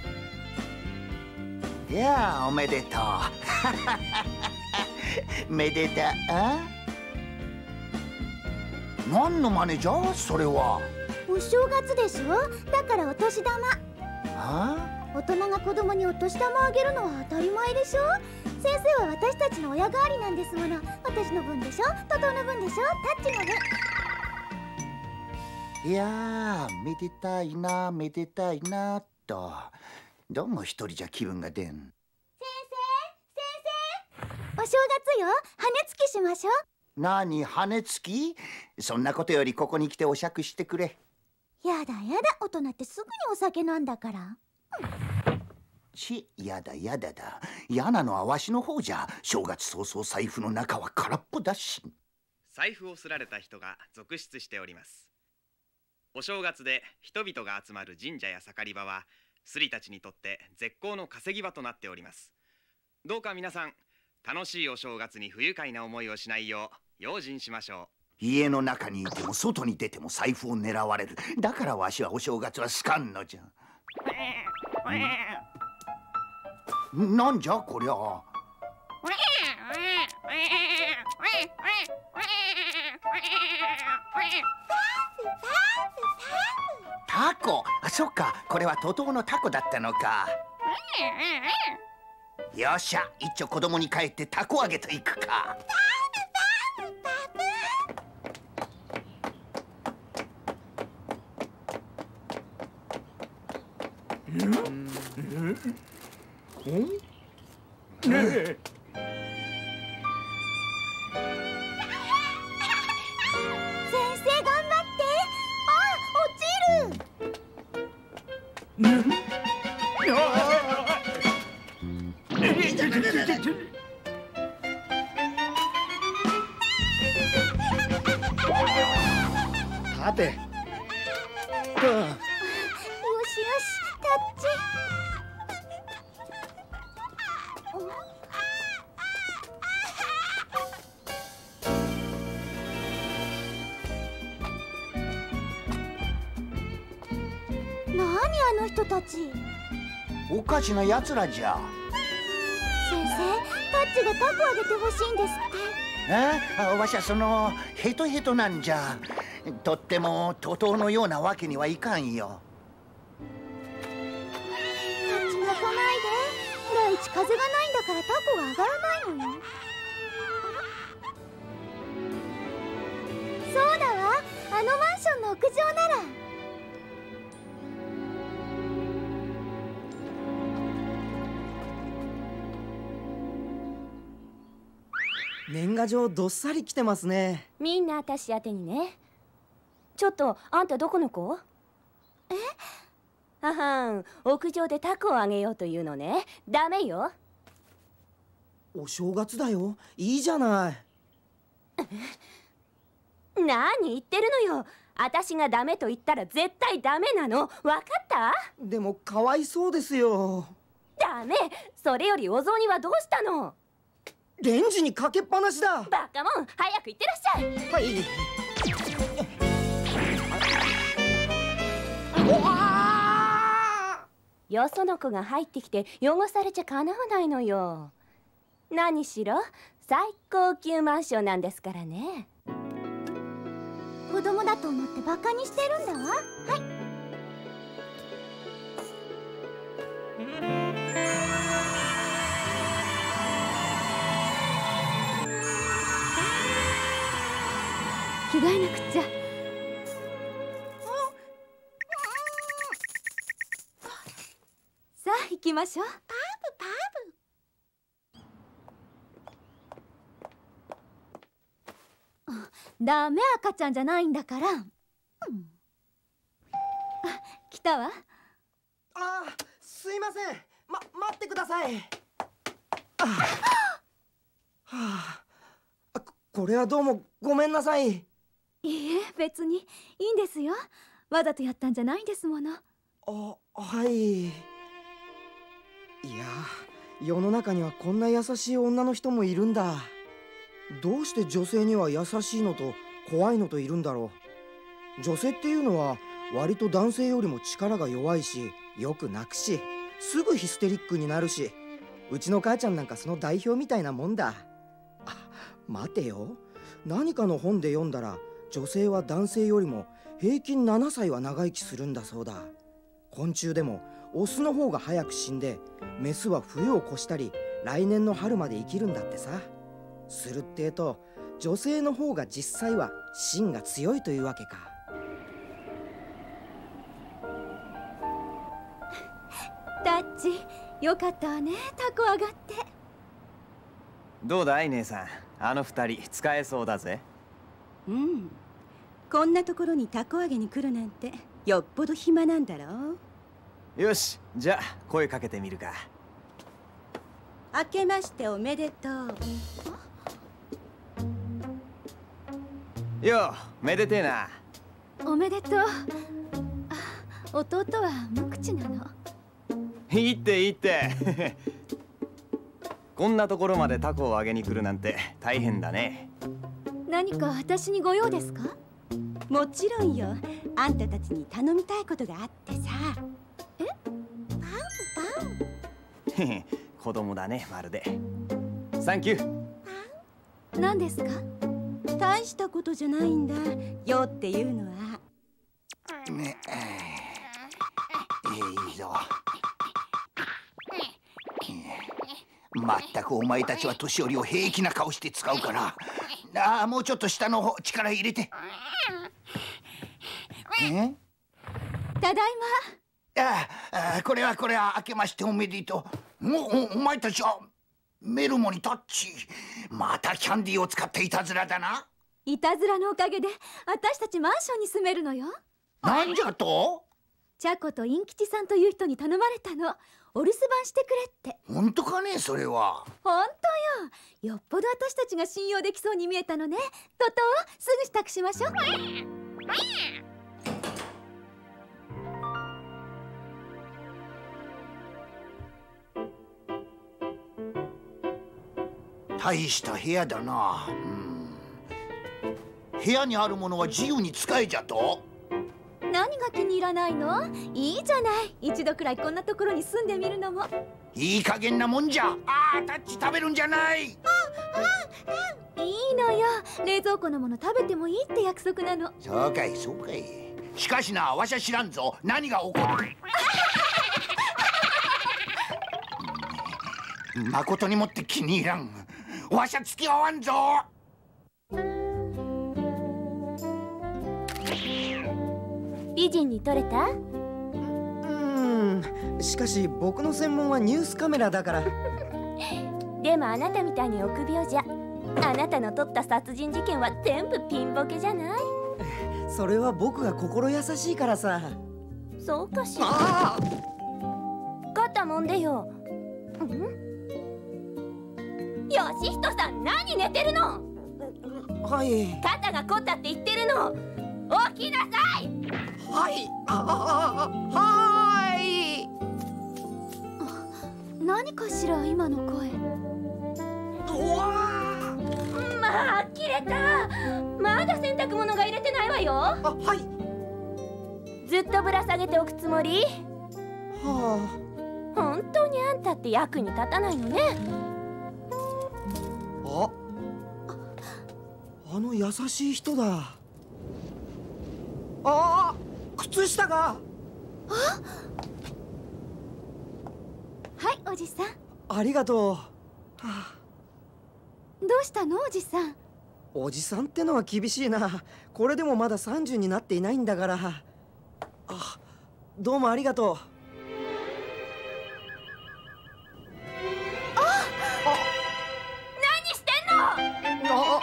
いやあ、おめでとうめでたあ。何の真似じゃそれは。 お正月でしょ。だからお年玉。 あ大人が子供にお年玉をあげるのは当たり前でしょ。先生は私たちの親代わりなんですもの。私の分でしょ、トトの分でしょ、タッチの分。 いやー、めでたいなめでたいなと。どうも一人じゃ気分が出ん。先生先生、お正月よ。羽付きしましょう。 何、羽付き？そんなことよりここに来てお酌してくれ。 やだやだ、大人ってすぐにお酒なんだから。 ち、やだやだだ。嫌なのはわしの方じゃ。正月早々財布の中は空っぽだし。 財布をすられた人が続出しております。お正月で人々が集まる神社や盛り場はスリたちにとって絶好の稼ぎ場となっております。どうか皆さん、 楽しいお正月に不愉快な思いをしないよう用心しましょう。家の中にいても外に出ても財布を狙われる。だからわしはお正月は好かんのじゃ。なんじゃこりゃ。タコ。あ、そっか、これはトトオのタコだったのか。よっしゃ、一丁子供に帰ってタコ揚げといくか。 ねえ。 先生頑張って。あ、落ちる。 立て。 よしよし、タッチ。何あの人たち。 おかしなやつらじゃ。 先生、タッチがタコあげてほしいんですって。 えあ、わしはそのヘトヘトなんじゃ。とってもトトオのようなわけにはいかんよ。 タッチ泣かないで。第一風がないんだからタコが上がらないのよ。そうだわ、あのマンションの屋上なら。 年賀状どっさり来てますね。 みんな私宛てにね。ちょっとあんたどこの子？ え？ ははん、屋上でタコをあげようというのね。ダメよ。 お正月だよ。いいじゃない。 何言ってるのよ。私がダメと言ったら絶対ダメなの。わかった？ でもかわいそうですよ。 ダメ。それよりお雑煮はどうしたの？ レンジにかけっぱなしだ。 バカもん、早く行ってらっしゃい。 はい。おわー！よその子が入ってきて汚されちゃかなわないのよ。何しろ最高級マンションなんですからね。 子供だと思ってバカにしてるんだわ。はい。 着替えなくっちゃ。さあ行きましょう。パブパブ。ダメ、赤ちゃんじゃないんだから。うん、あ、来たわ。 あ、すいません。ま、待ってください。あ、はあ、これはどうもごめんなさい。 いいえ、別にいいんですよ。わざとやったんじゃないんですもの。 あ、はい。いや、世の中にはこんな優しい女の人もいるんだ。どうして女性には優しいのと怖いのといるんだろう。女性っていうのは割と男性よりも力が弱いし、よく泣くし、すぐヒステリックになるし、うちの母ちゃんなんかその代表みたいなもんだ。あ、待てよ。何かの本で読んだら女性は男性よりも平均ななさいは長生きするんだそうだ。昆虫でもオスの方が早く死んで、メスは冬を越したり来年の春まで生きるんだってさ。するってえと、女性の方が実際は芯が強いというわけか。 タッチ、よかったわね、タコ上がって。 どうだい姉さん、あの二人使えそうだぜ。 うん、こんなところにタコ揚げに来るなんてよっぽど暇なんだろう。よし、じゃあ声かけてみるか。 明けましておめでとう。 よう、めでてえな。 おめでとう。弟は無口なの。 いいっていいって。 こんなところまでタコをあげに来るなんて大変だね。 何か私にご用ですか？ もちろんよ。あんたたちに頼みたいことがあってさ。 え？ へへ、子供だね、まるで。サンキュー。 何ですか？ 大したことじゃないんだよっていうのは。 ねえ、いいぞ。まったくお前たちは年寄りを平気な顔して使うから。ああ、もうちょっと下の方力入れて。え？ ただいま。ああ、これはこれは明けましておめでとう。おお、お前たちはメルモにタッチ。またキャンディーを使っていたずらだな。 いたずらのおかげで私たちマンションに住めるのよ。 なんじゃと？ チャコとイン吉さんという人に頼まれたの。お留守番してくれって。 本当かね、それは。 本当よ。よっぽど私たちが信用できそうに見えたのね。トト、すぐ支度しましょう。 大した部屋だな。うん、部屋にあるものは自由に使えじゃと？ 何が気に入らないの？いいじゃない。一度くらいこんなところに住んでみるのも。 いい加減なもんじゃ。ああ、タッチ食べるんじゃない。 いいのよ。冷蔵庫のもの食べてもいいって約束なの。 そうかい、そうかい。しかしな、わしゃ知らんぞ。何が起こる？まことにもって気に入らん。わしゃ付き合わんぞ。 美人に撮れた？ うーん、しかし僕の専門はニュースカメラだから。 でもあなたみたいに臆病じゃ、あなたの撮った殺人事件は全部ピンボケじゃない？ それは僕が心優しいからさ。 そうかしら。肩もんでよ。ん？義人さん、何寝てるの？ はい。 肩が凝ったって言ってるの。起きなさい。 はい。ああ、はい。 何かしら今の声。 うわまあ切れた。まだ洗濯物が入れてないわよ。 あ、はい。 ずっとぶら下げておくつもり？ はあ。本当にあんたって役に立たないのね。 あ、あの優しい人だ。ああ、靴下が。 あ、はい、おじさん。 ありがとう。はあ、どうしたの、おじさん。 おじさんってのは厳しいな。これでもまださんじゅうになっていないんだから。あ、どうもありがとう。 あ、何してんの？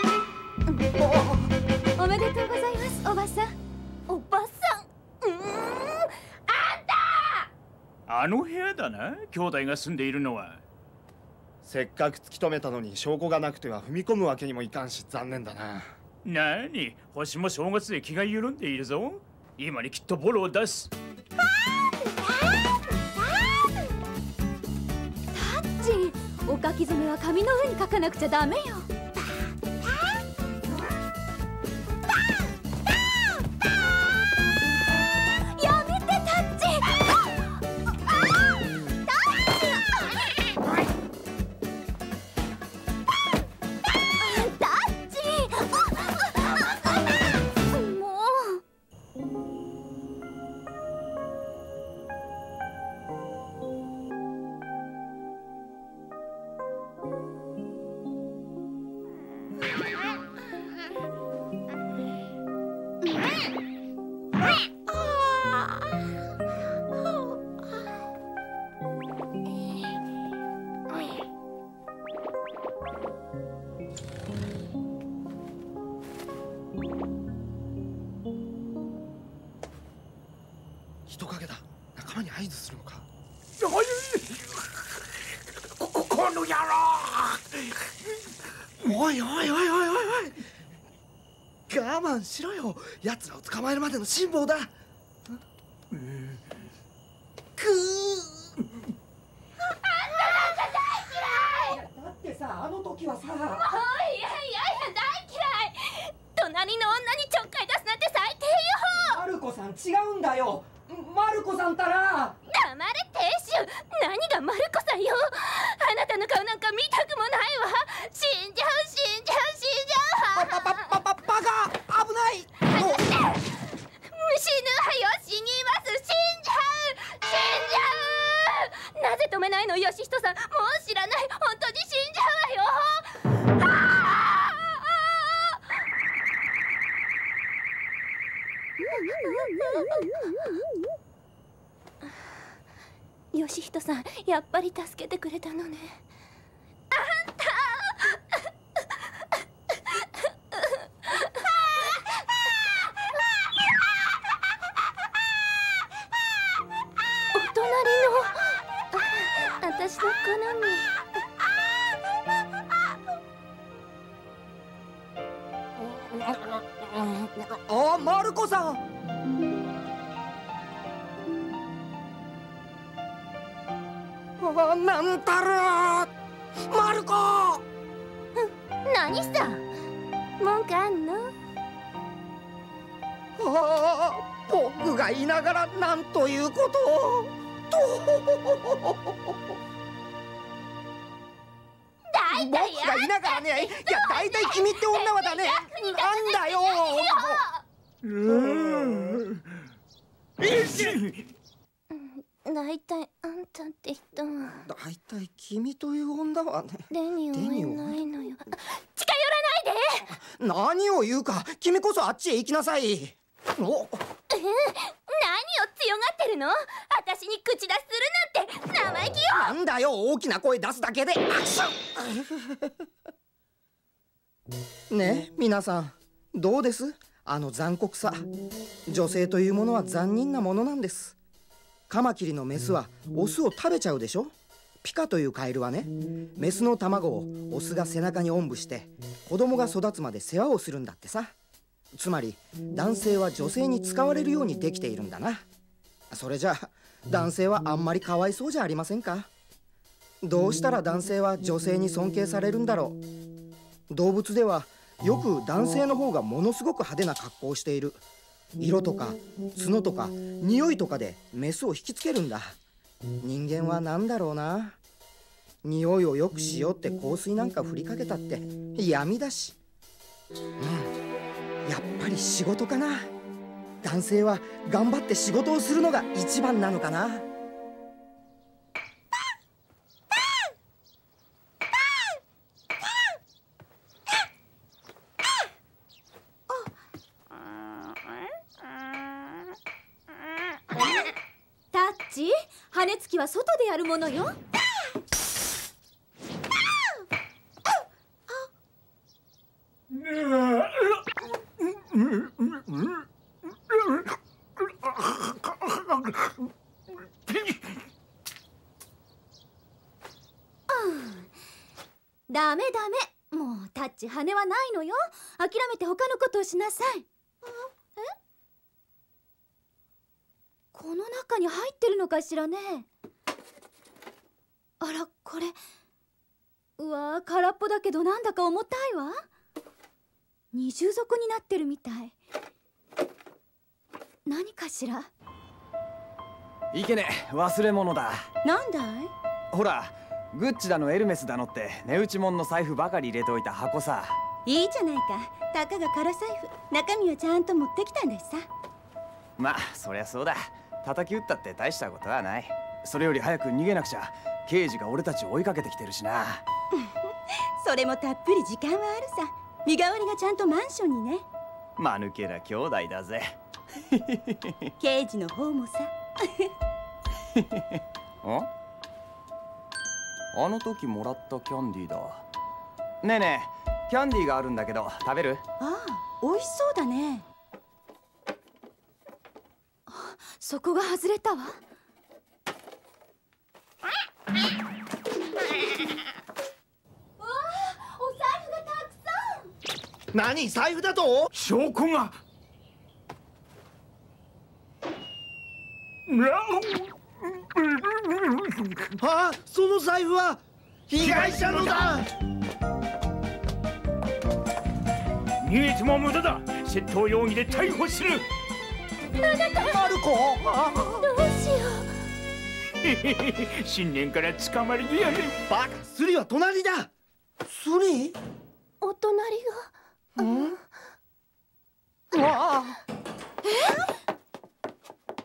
おめでとうございます、おばさん。 おばさん。うーん、あんた！ あの部屋だな、兄弟が住んでいるのは。 せっかく突き止めたのに証拠がなくては踏み込むわけにもいかんし残念だな。 なに、星も正月で気が緩んでいるぞ。今にきっとボロを出す。 タッチ、お書き初めは紙の上に書かなくちゃダメよ。 人影だ。仲間に合図するのか。 こここの野郎。 おいおいおいおいおいおい、我慢しろよ。奴らを捕まえるまでの辛抱だ。くー、 あんたなんか大嫌い。 時はさ。 もういやいやいや大嫌い。隣の女にちょっかい出すなんて最低よ。 マルコさん違うんだよ。マルコさんたら。 黙れ亭主。何がマルコさんよ。あなたの顔なんか見たくもないわ。死んじゃう死んじゃう死んじゃう。 パパパパパカ危ない。 死ぬはよ死にます死んじゃう死んじゃう。なぜ止めないの義人さん。もう知らない。本当に死んじゃうわよ。義人さん、やっぱり助けてくれたのね。あんたお隣の私の好み。 あ、マルコさん。あ、なんたらマルコ。 何さ文句あんの。 ああ、僕がいながらなんということを。 だいたい僕がいながらね。いや、だいたい君って女はだね。なんだよ。 だいたいあんたって人は。 だいたい君という女はね。 レニを追えないのよ。近寄らないで。 何を言うか。君こそあっちへ行きなさい。お、 え、何を強がってるの。私に口出しするなんて生意気よ。 なんだよ、大きな声出すだけで。アクションねえ皆さん、どうです？あの残酷さ。女性というものは残忍なものなんです。カマキリのメスはオスを食べちゃうでしょ。ピカというカエルはね、メスの卵をオスが背中におんぶして子供が育つまで世話をするんだってさ。つまり男性は女性に使われるようにできているんだな。それじゃあ男性はあんまりかわいそうじゃありませんか。どうしたら男性は女性に尊敬されるんだろう。動物ではよく男性の方がものすごく派手な格好をしている。色とか角とか匂いとかでメスを引きつけるんだ。人間は何だろうな。匂いを良くしようって香水なんか振りかけたって闇だし。うん、やっぱり仕事かな。男性は頑張って仕事をするのが一番なのかな。 タッチ、羽根つきは外でやるものよ。ダメダメ、もうタッチ羽はないのよ。諦めて他のことをしなさい。え？この中に入ってるのかしらね。あら、これうわー、空っぽだけどなんだか重たいわ。二重底になってるみたい。何かしら。 いけね、忘れ物だ。 なんだい？ ほら、グッチだのエルメスだのって値打ちもんの財布ばかり入れておいた箱さ。 いいじゃないか。たかが空財布、中身はちゃんと持ってきたんですさ。 まあそりゃそうだ。叩き打ったって大したことはない。それより早く逃げなくちゃ。刑事が俺たちを追いかけてきてるしな。 それもたっぷり時間はあるさ。身代わりがちゃんとマンションにね。 間抜けな兄弟だぜ。 刑事の方もさ。 ああの時もらったキャンディーだ。ねえねえ、キャンディーがあるんだけど食べる？ ああ、美味しそうだね。 そこが外れたわ。 お財布がたくさん。 何、財布だと？ 証拠が。 ああ、その財布は被害者のだ。 逃げても無駄だ。窃盗容疑で逮捕する。 あなたマルコ、 どうしよう。新年から捕まりやがる。 バカ、スリは隣だ。スリ？ お隣が。 ん？うわあ。 え？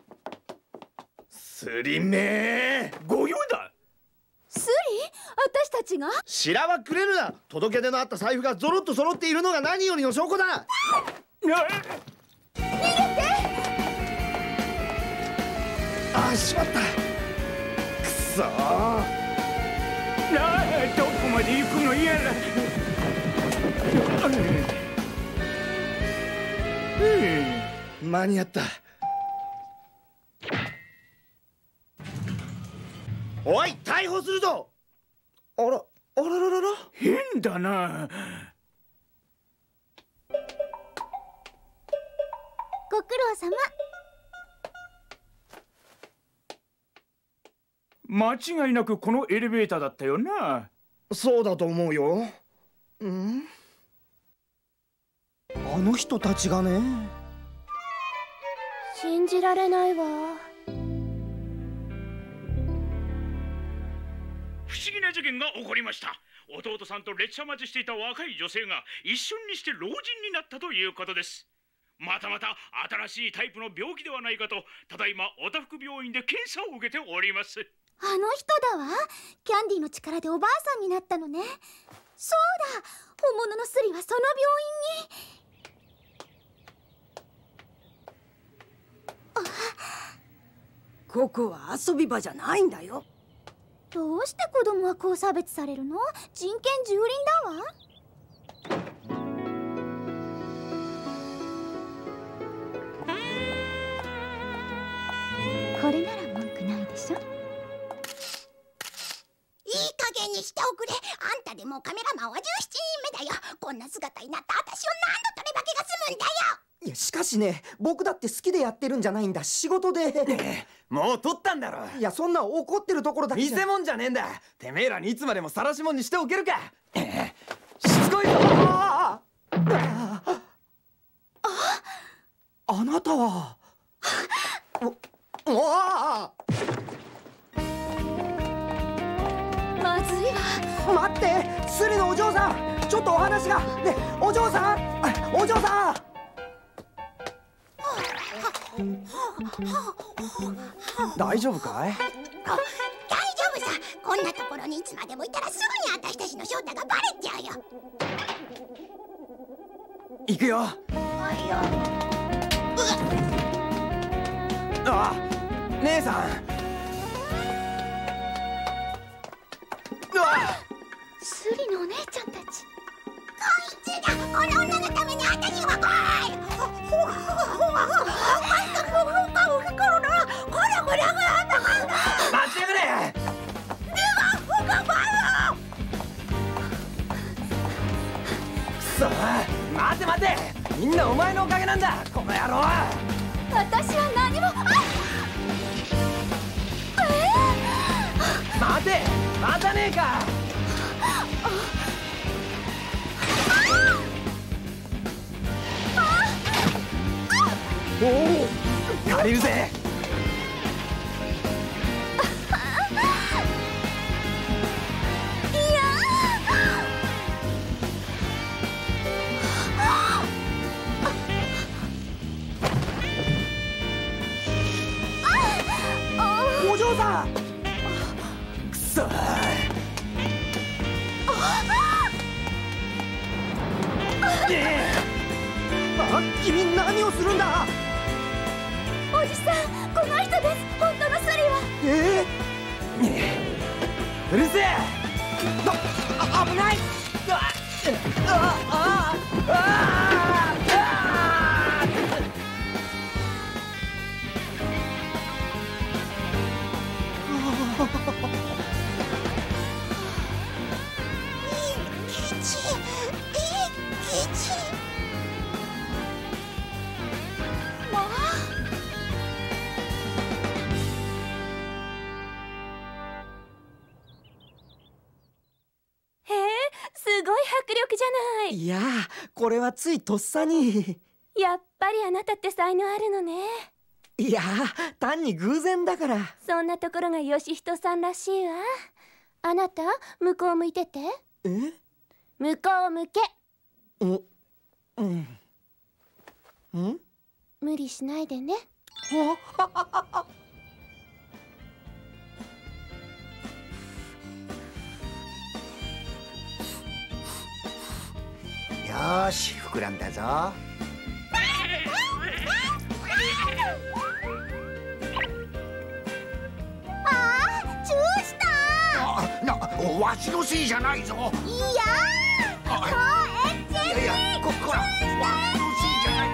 スリめご用だ。 スリ？私たちが？ しらばくれるな。届け出のあった財布がゾロッと揃っているのが何よりの証拠だ。 逃げて！ ああ、しまった。くそー。 ああ、どこまで行くのやら。 うん、間に合った。おい、逮捕するぞ。あら、あらららら。 変だな。 ご苦労様。 間違いなくこのエレベーターだったよな。 そうだと思うよ。うん？あの人たちがね。 信じられないわ。 不思議な事件が起こりました。弟さんと列車待ちしていた若い女性が一瞬にして老人になったということです。またまた新しいタイプの病気ではないかと、ただいまおたふく病院で検査を受けております。 あの人だわ。キャンディーの力でおばあさんになったのね。そうだ、本物のスリはその病院に。 ここは遊び場じゃないんだよ。 どうして子供はこう差別されるの？人権蹂躙だわ。これなら文句ないでしょ。 いい加減にしておくれ。あんたでもカメラマンはじゅうしちにんめだよ。こんな姿になった私を何度取れば気が済むんだよ。 いや、しかしね、僕だって好きでやってるんじゃないんだ。仕事で。 ねえ、もう取ったんだろ。 いや、そんな怒ってるところだけじゃ。 偽物じゃねえんだ。てめえらにいつまでも晒し者にしておけるか。しつこいぞ。 ああ、あなたは。お、おあ。 まずいわ。待って、スリのお嬢さん、ちょっとお話が。ね、お嬢さん、お嬢さん。大丈夫かい？ 大丈夫さ。こんなところにいつまでもいたらすぐに私たちの正体がバレちゃうよ。 行くよ。 はいよ。 ああ、姉さん。うわっ、 スリのお姉ちゃんたち。 こいつだ。この女のために私は怖い。 待ちやがれ。くそ、待て待て。みんなお前のおかげなんだ、この野郎は。 私は何も。 えー、待て、待たねえか。おお、借りるぜ。 お嬢さん。 くそ。 あ、君何をするんだ。 おじさん、この人です。本当のスリは。 えー、うるせえ。 あ、危ない。 ああああああ。 すごい迫力じゃない。 いやこれはついとっさに。 やっぱりあなたって才能あるのね。 いや単に偶然だから。 そんなところが義人さんらしいわ。あなた向こう向いてて。 え？ 向こう向け。 う、うん。ん？ 無理しないでね。 よーし膨らんだぞ。ああ、チューした。 あなわしのせいじゃないぞ。 いやー、もうエッチに。 いやいやここはわしのせいじゃない。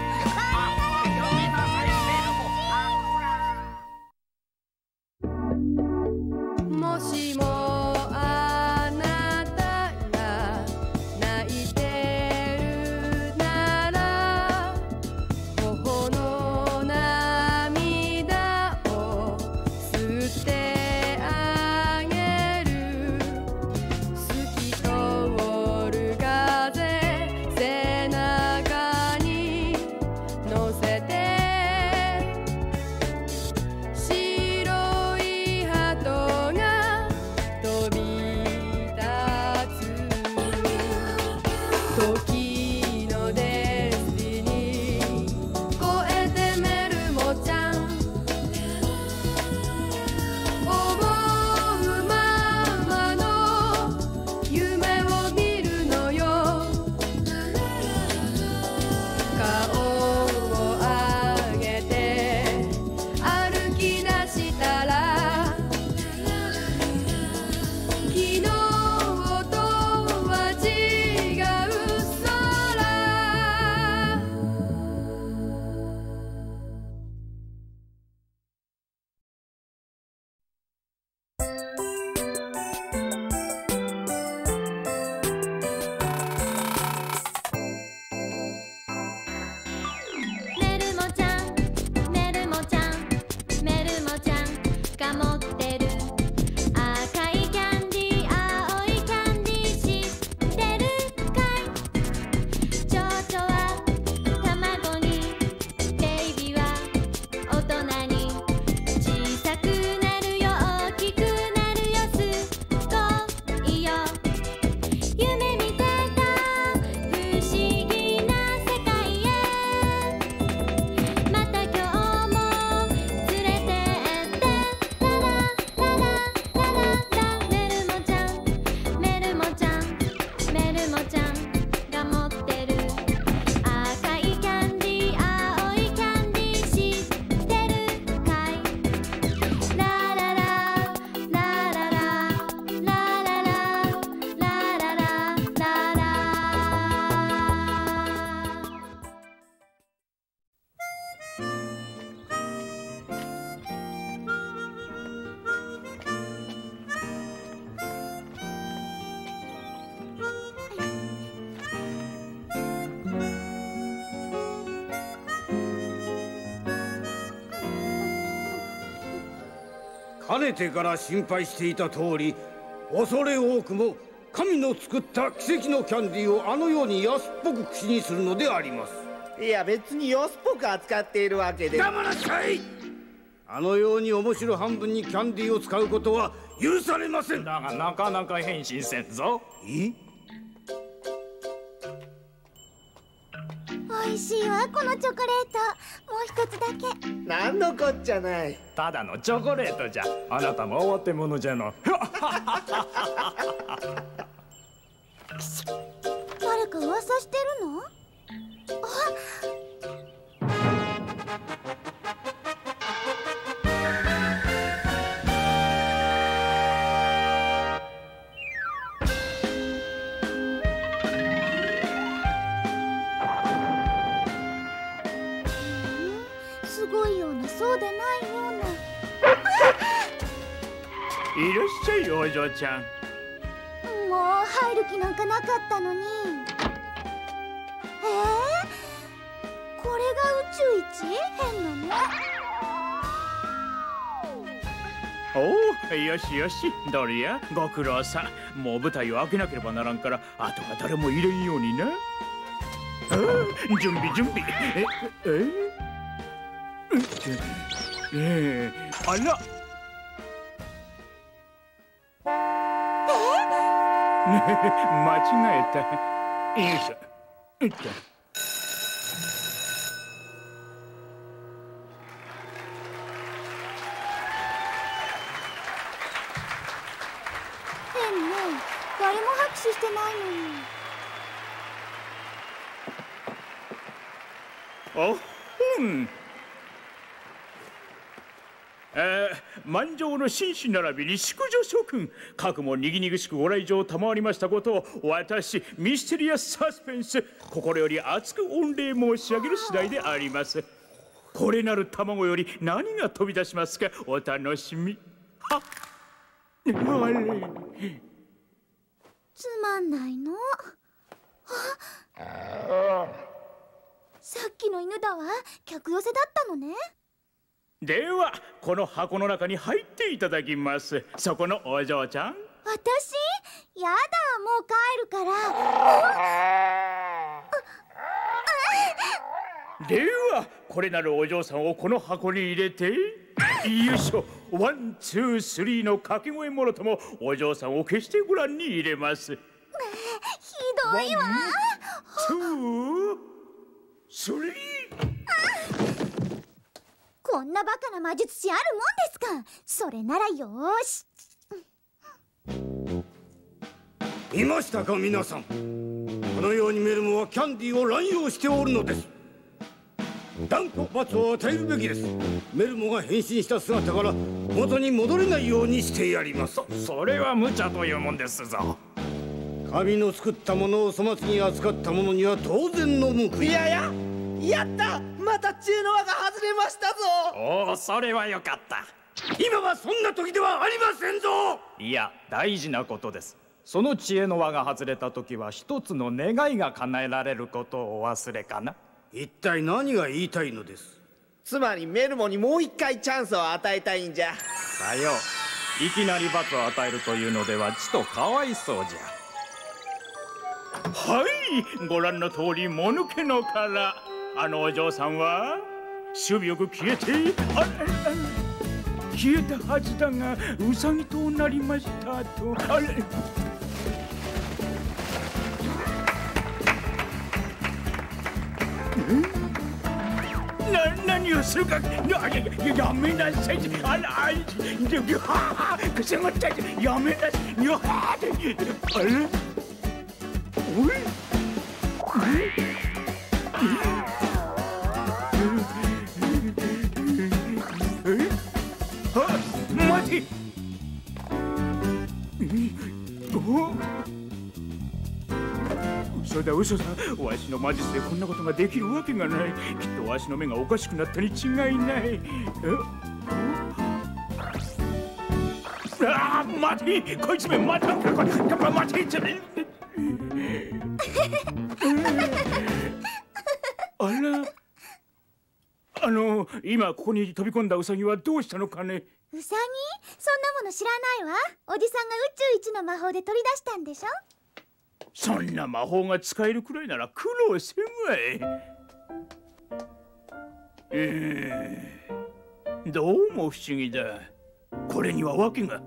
もしもあなたが泣いてるなら頬の涙を吸ってあげる。透き通る風背中に乗せて白い鳩が飛び立つ。時のデスティニー越えてメルモちゃん。思うままの夢を見るのよ。顔を上げて歩き出したら昨日とは違う空。 メルモちゃんメルモちゃんメルモちゃんが持ってる赤いキャンディー青いキャンディー知ってるかい。蝶々は卵にベイビーは大人に小さくなるよ大きくなるよすごいよ。夢見てた不思議な世界へまた今日も連れてってラララララララ。メルモちゃんメルモちゃんメルモちゃんが持ってる赤いキャンディー青いキャンディー知ってるかい。ラララララララララララララララ。 かねてから心配していた通り、恐れ多くも神の作った奇跡のキャンディーをあのように安っぽく口にするのであります。 いや別に安っぽく扱っているわけで。 黙らっしゃい。あのように面白半分にキャンディーを使うことは許されません。 だがなかなか変身せんぞ。 え？ 美味しいわこのチョコレート。もう一つだけ。 なんのこっちゃない。 ただのチョコレートじゃ。あなたも終わってものじゃの。 誰か噂してるの？あすごいようなそうでないような。 いらっしゃいお嬢ちゃん。 もう入る気なんかなかったのに。えー、これが宇宙一変なの？ おお、よしよし、ドリア、ご苦労さん。もう舞台を開けなければならんから、あとは誰も入れんようにな。ああ、準備準備。えええええ、あら。間違えた。よいしょ。うっと。 変ね、誰も拍手してないのに。 おほん。えー、満場の紳士並びに淑女諸君、かくもにぎにぐしくご来場賜りましたことを、私ミステリアスサスペンス心より厚く御礼申し上げる次第であります。これなる卵より何が飛び出しますか、お楽しみ。はっ、あれ、 つまんないの。さっきの犬だわ。客寄せだったのね。 ではこの箱の中に入っていただきます。そこのお嬢ちゃん。 私？やだ、もう帰るから。 ではこれなるお嬢さんをこの箱に入れて、よいしょ、ワンツースリーの掛け声もろともお嬢さんを決してご覧に入れます。 ひどいわ。 ワンツースリー。 こんなバカな魔術師あるもんですか。それならよーし。 見ましたか皆さん。このようにメルモはキャンディーを乱用しておるのです。断固罰を与えるべきです。メルモが変身した姿から元に戻れないようにしてやります。 そ, それは無茶というもんですぞ。 神の作ったものを粗末に扱った者には当然の報い。 いやややった、また知恵の輪が外れましたぞ。 おお、それはよかった。 今はそんな時ではありませんぞ。 いや、大事なことです。その知恵の輪が外れた時は一つの願いが叶えられることをお忘れかな。 一体何が言いたいのです。 つまりメルモにもう一回チャンスを与えたいんじゃ。 さよう。いきなり罰を与えるというのではちとかわいそうじゃ。はい、ご覧の通りもぬけの殻。あのお嬢さんは守備よく消えて、ああ消えたはずだがウサギとなりましたと。あれ、な、何をするか。や, や, やめなさい。あら、あら、くせまったい。やめなさい。やあれ、おい、待て。嘘だ嘘だ。わしの魔術でこんなことができるわけがない。きっとわしの目がおかしくなったに違いない。ああ、待て、こいつめ、待て、待て、ちょあら、あの、今ここに飛び込んだウサギはどうしたのかね。 ウサギ？そんなもの知らないわ。おじさんが宇宙一の魔法で取り出したんでしょ。 そんな魔法が使えるくらいなら苦労せんわい。えー、どうも不思議だ。これには訳が。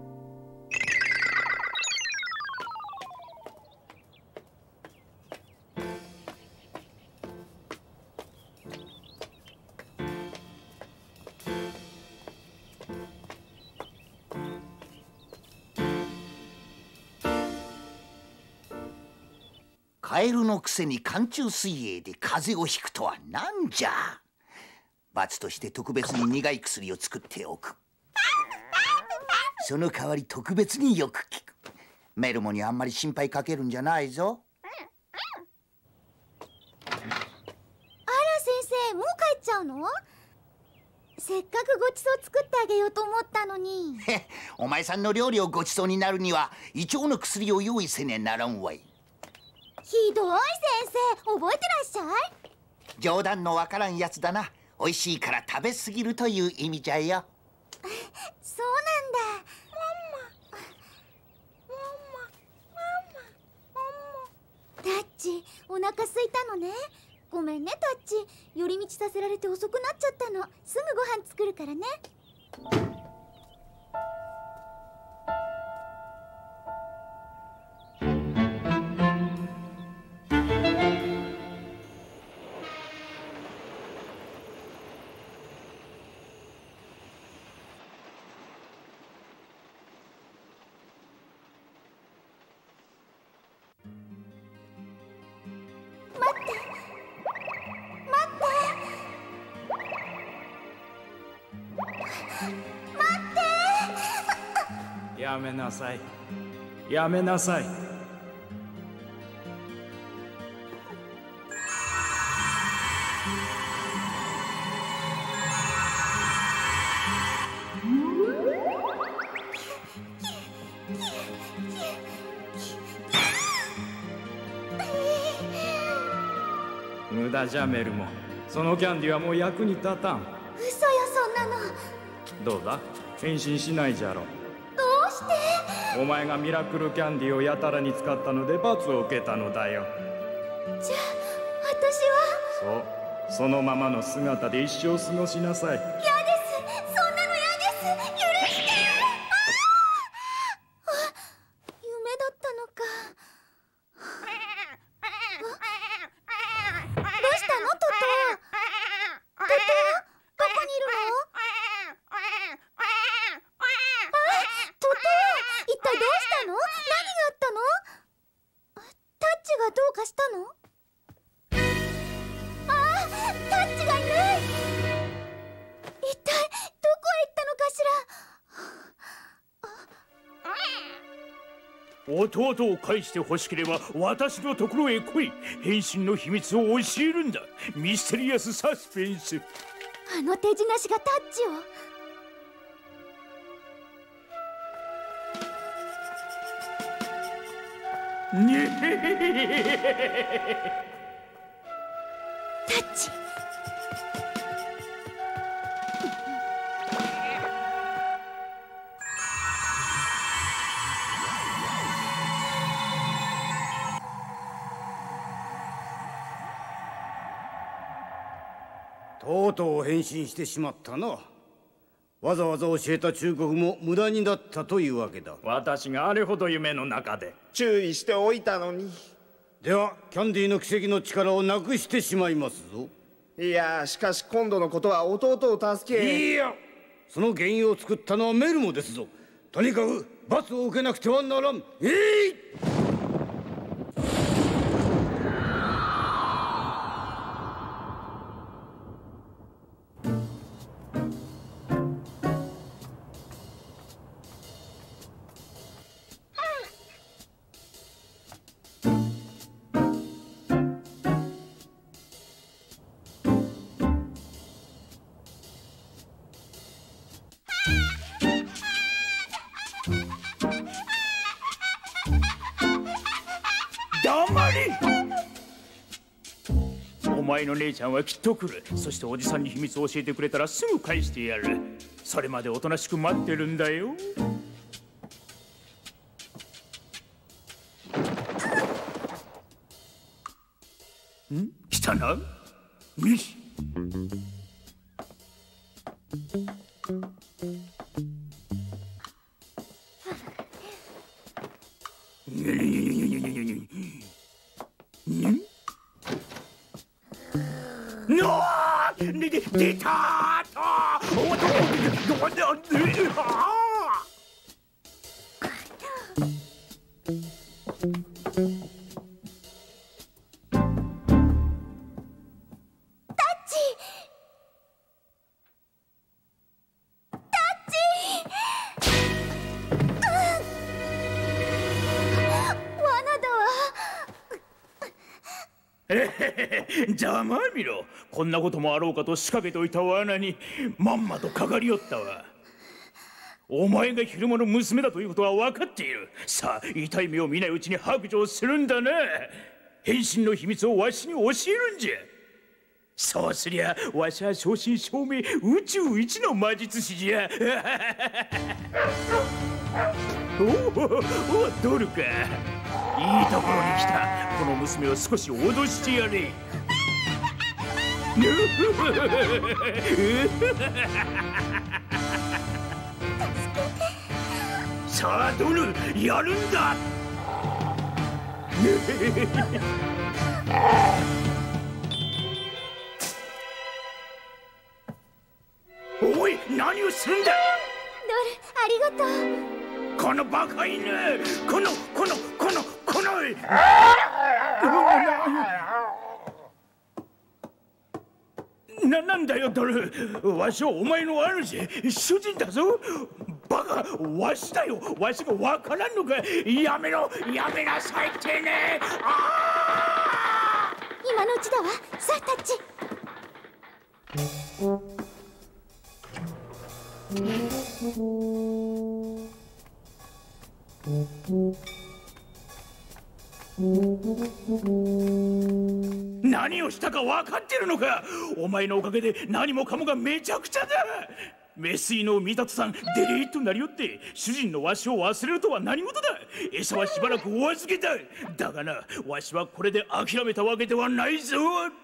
カエルのくせに寒中水泳で風邪をひくとはなんじゃ。罰として特別に苦い薬を作っておく。その代わり特別によく効く。メルモにあんまり心配かけるんじゃないぞ。 あら先生、もう帰っちゃうの？せっかくごちそう作ってあげようと思ったのに。 お前さんの料理をごちそうになるには胃腸の薬を用意せねえならんわい。 ひどい先生、覚えてらっしゃい？ 冗談のわからんやつだな。美味しいから食べ過ぎるという意味じゃよ。 そうなんだ。 お腹空いたのね。ごめんねタッチ、寄り道させられて遅くなっちゃったの。すぐご飯作るからね。 やめなさい。やめなさい。無駄じゃメルモ。そのキャンディはもう役に立たん。 嘘よそんなの。 どうだ、変身しないじゃろ。 どうして？ お前がミラクルキャンディをやたらに使ったので罰を受けたのだよ。 じゃあ私は？ そう、そのままの姿で一生過ごしなさい。 嫌です。そんなの嫌です。許して。ああ、夢だったのか。どうしたのトト？トト？どこにいるの？トト、一体どうしたの？何があったの？タッチがどうかしたの？ああ、タッチがいない。一体どこへ行ったのかしら。弟を返して欲しければ私のところへ来い。変身の秘密を教えるんだ。ミステリアスサスペンス。 あの手品師がタッチを。 ねタッチ。 とうとう変身してしまったな。わざわざ教えた忠告も無駄になったというわけだ。 私があれほど夢の中で注意しておいたのに。 ではキャンディーの奇跡の力をなくしてしまいますぞ。 いや、しかし今度のことは弟を助け。 いや、その原因を作ったのはメルモですぞ。とにかく罰を受けなくてはならん。えい！ 黙れ！お前の姉ちゃんはきっと来る。そしておじさんに秘密を教えてくれたらすぐ返してやる。それまでおとなしく待ってるんだよ。ん？来たな。よし。のあ！でで出たー！あー！おっと！どんどんであざまあみろ。こんなこともあろうかと仕掛けておいた罠にまんまとかかりよったわ。お前が昼間の娘だということは分かっている。さあ、痛い目を見ないうちに白状するんだな。変身の秘密をわしに教えるんじゃ。そうすりゃわしは正真正銘宇宙一の魔術師じゃ。おお、おドルか。 いところに来た。この娘を少し脅してやれ。さあドル、やるんだ。おい、何をするんだ。 ドル、ありがとう。 このバカ犬、このこのこのこのな、なんだよドル。わしはお前の主、主人だぞ。バカ、わしだよ。わしがわからんのか。やめろ、やめなさいってね。あ今のうちだわ。さあタッチ。 何をしたか分かってるのか。お前のおかげで何もかもがめちゃくちゃだ。メスイの見たとさん、デリーとなりよって主人のわしを忘れるとは何事だ。餌はしばらくお預けだ。だがな、わしはこれで諦めたわけではないぞ。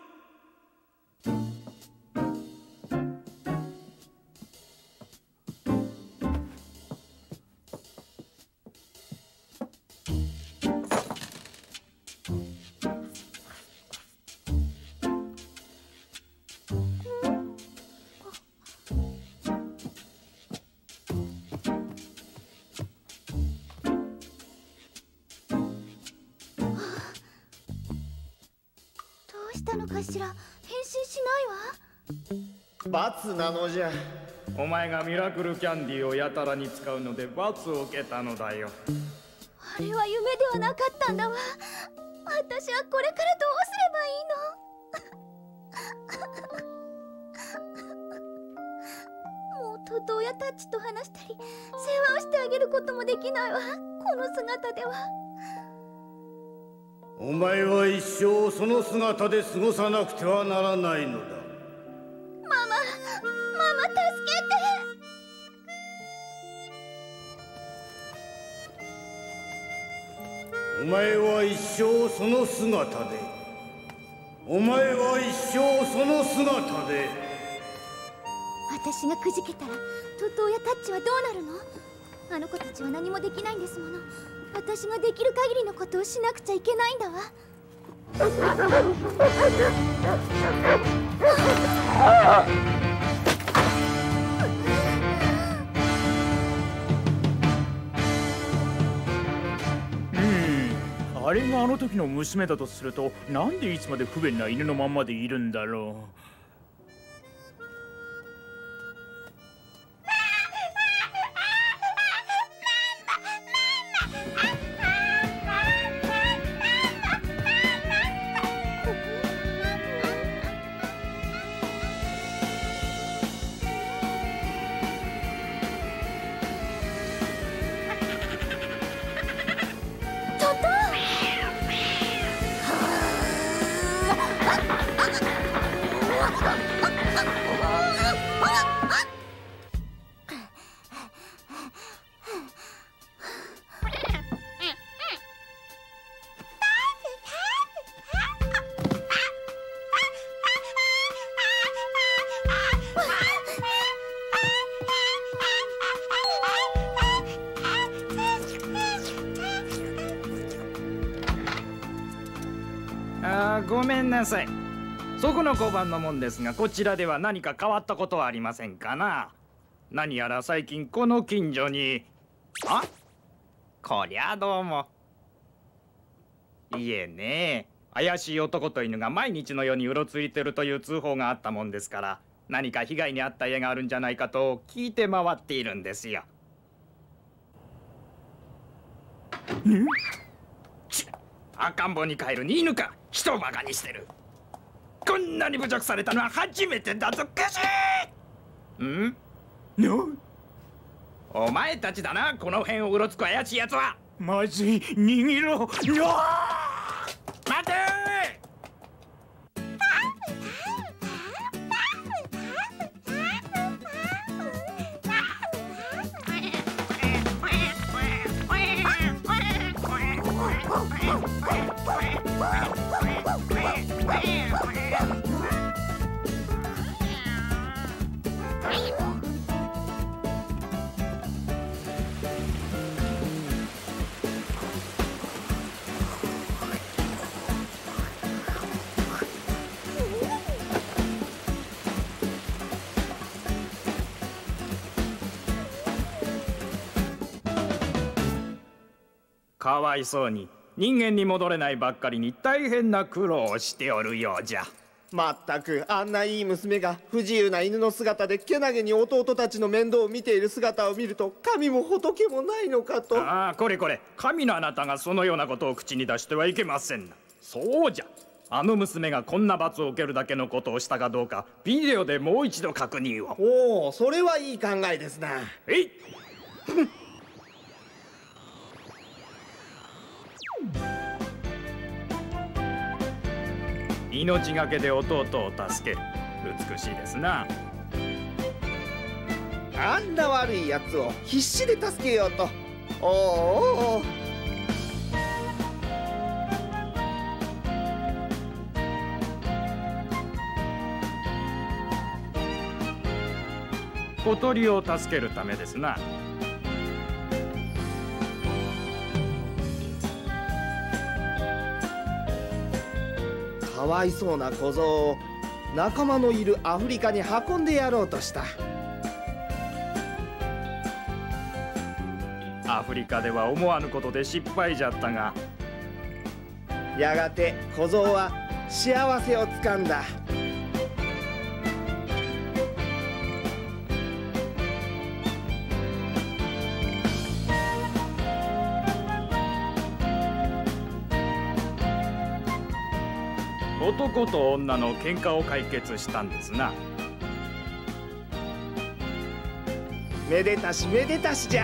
したのかしら。変身しないわ。罰なのじゃ。 お前がミラクルキャンディーをやたらに使うので罰を受けたのだよ。 あれは夢ではなかったんだわ。私はこれからどうすればいいの。もうトトやタッチと話したり世話をしてあげることもできないわ。この姿では。 お前は一生その姿で過ごさなくてはならないのだ。 ママ、ママ助けて。お前は一生その姿で。お前は一生その姿で。 私がくじけたらトトやタッチはどうなるの。あの子たちは何もできないんですもの。私ができる限りのことをしなくちゃいけないんだわ。 うん、あれがあの時の娘だとすると、なんでいつまで不便な犬のまんまでいるんだろう。 あー、ごめんなさい。そこの交番のもんですが、こちらでは何か変わったことはありませんかな。何やら最近この近所に。あ、こりゃどうも。いえね、怪しい男と犬が毎日のようにうろついてるという通報があったもんですから、何か被害に遭った家があるんじゃないかと聞いて回っているんですよ。ん？ちっ、赤ん坊に帰るに犬か。人をバカにしてる。こんなに侮辱されたのは初めてだぞ、クシ。ん？の？お前たちだな、この辺をうろつく怪しいやつは。 まずい、逃げろ。 待てー。 かわいそうに人間に戻れないばっかりに大変な苦労をしておるようじゃ。 まったくあんないい娘が不自由な犬の姿でけなげに弟たちの面倒を見ている姿を見ると神も仏もないのかと。 ああ、これこれ、神のあなたがそのようなことを口に出してはいけませんな。そうじゃ、あの娘がこんな罰を受けるだけのことをしたかどうかビデオでもう一度確認を。 おお、それはいい考えですな。 えい命がけで弟を助ける、美しいですな。 あんな悪いやつを必死で助けようと。おおおお。 小鳥を助けるためですな。 かわいそうな小僧を仲間のいるアフリカに運んでやろうとした。 アフリカでは思わぬことで失敗じゃったが、 やがて小僧は幸せをつかんだ。 男と女の喧嘩を解決したんですな。 めでたしめでたしじゃ。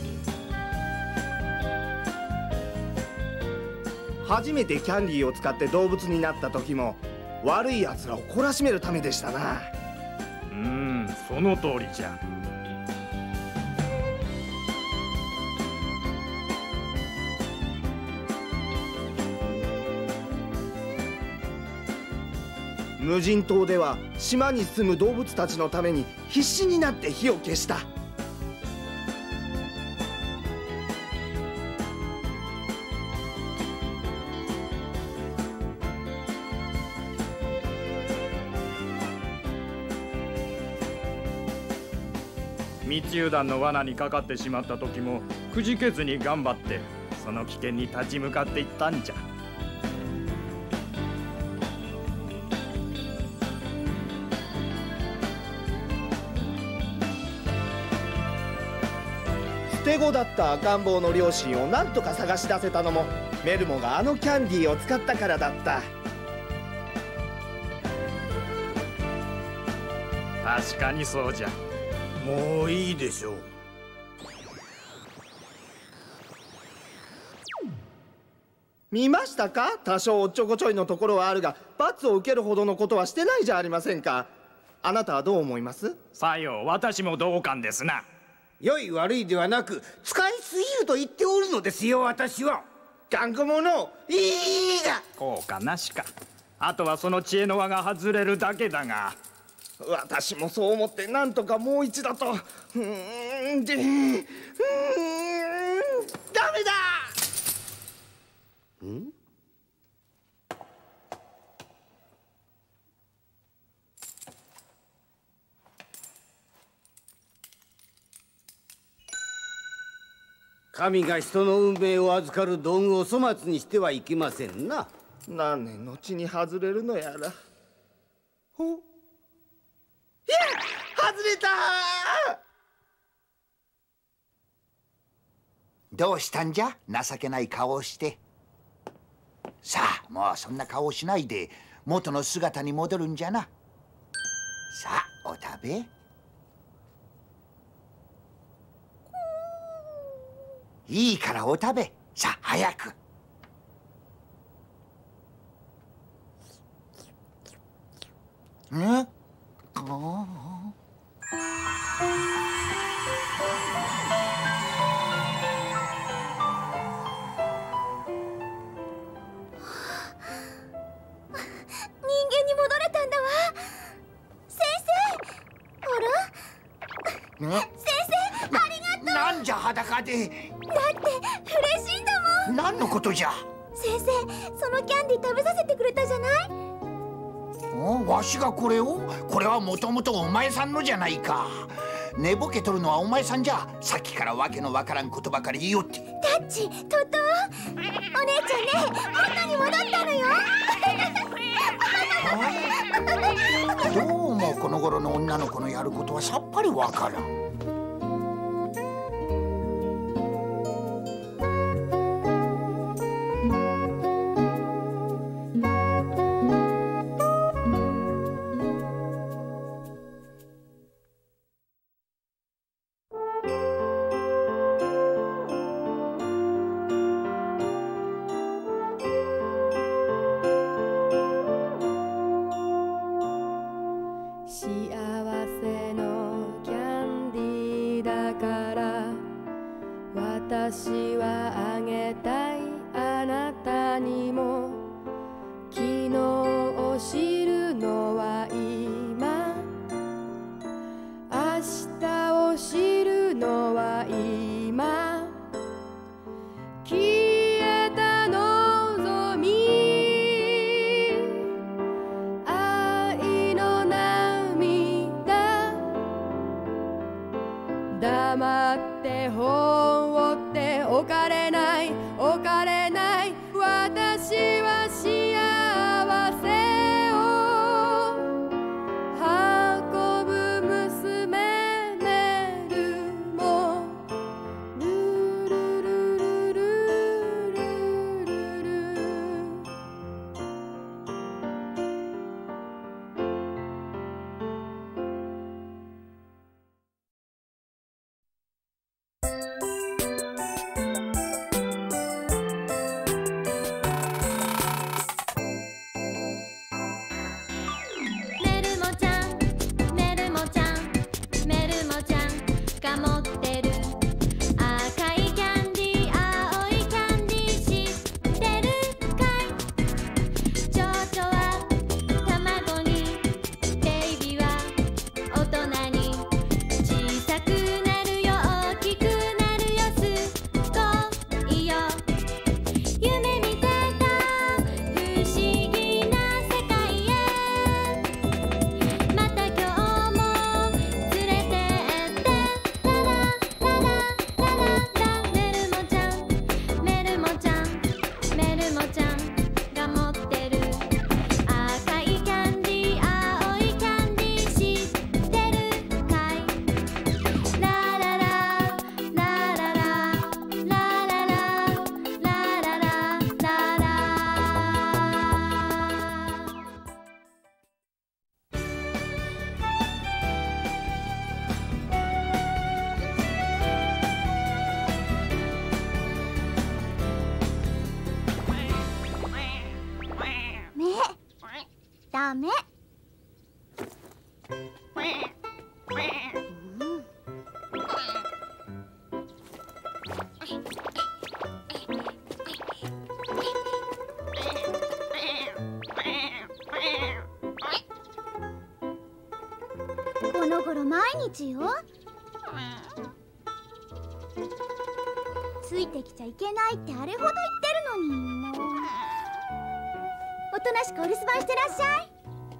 初めてキャンディーを使って動物になった時も悪い奴らを懲らしめるためでしたな。 うーん、その通りじゃ。 無人島では島に住む動物たちのために必死になって火を消した。 密輸団の罠にかかってしまった時もくじけずに頑張ってその危険に立ち向かっていったんじゃ。 捨て子だった赤ん坊の両親を何とか探し出せたのもメルモがあのキャンディーを使ったからだった。 確かにそうじゃ。 もういいでしょう。 見ましたか？多少おっちょこちょいのところはあるが罰を受けるほどのことはしてないじゃありませんか。あなたはどう思います？ さよう、私も同感ですな。 良い悪いではなく使いすぎると言っておるのですよ、私は。 頑固者いいが効果なしか。あとはその知恵の輪が外れるだけだが。 私もそう思ってなんとかもう一度と。うーんでうーんダメだ。ん神が人の運命を預かる道具を粗末にしてはいけませんな。 何年のちに外れるのやら。ほいや外れた。 どうしたんじゃ、情けない顔をして。さあ、もうそんな顔をしないで元の姿に戻るんじゃな。さあ、お食べ。いいからお食べ。さあ、早く。ん？なんじゃ裸で。 だって嬉しいんだもん。 何のことじゃ。 先生、そのキャンディー食べさせてくれたじゃない。 お、わしがこれを？これはもともとお前さんのじゃないか。 寝ぼけとるのはお前さんじゃ。さっきからわけのわからんことばかり言いよって。 タッチ、トト、お姉ちゃんね、元に戻ったのよ。 どうもこの頃の女の子のやることはさっぱりわからん。 私はあげたいあなたにも昨日を知るのは今明日を知るのは今消えた望み愛の涙黙って本を置かれない置かれない私は幸せを運ぶ娘メルもルルルルルルルルダメ。この頃毎日よ。ついてきちゃいけないってあれほど言ってるのに、もうおとなしくお留守番してらっしゃい。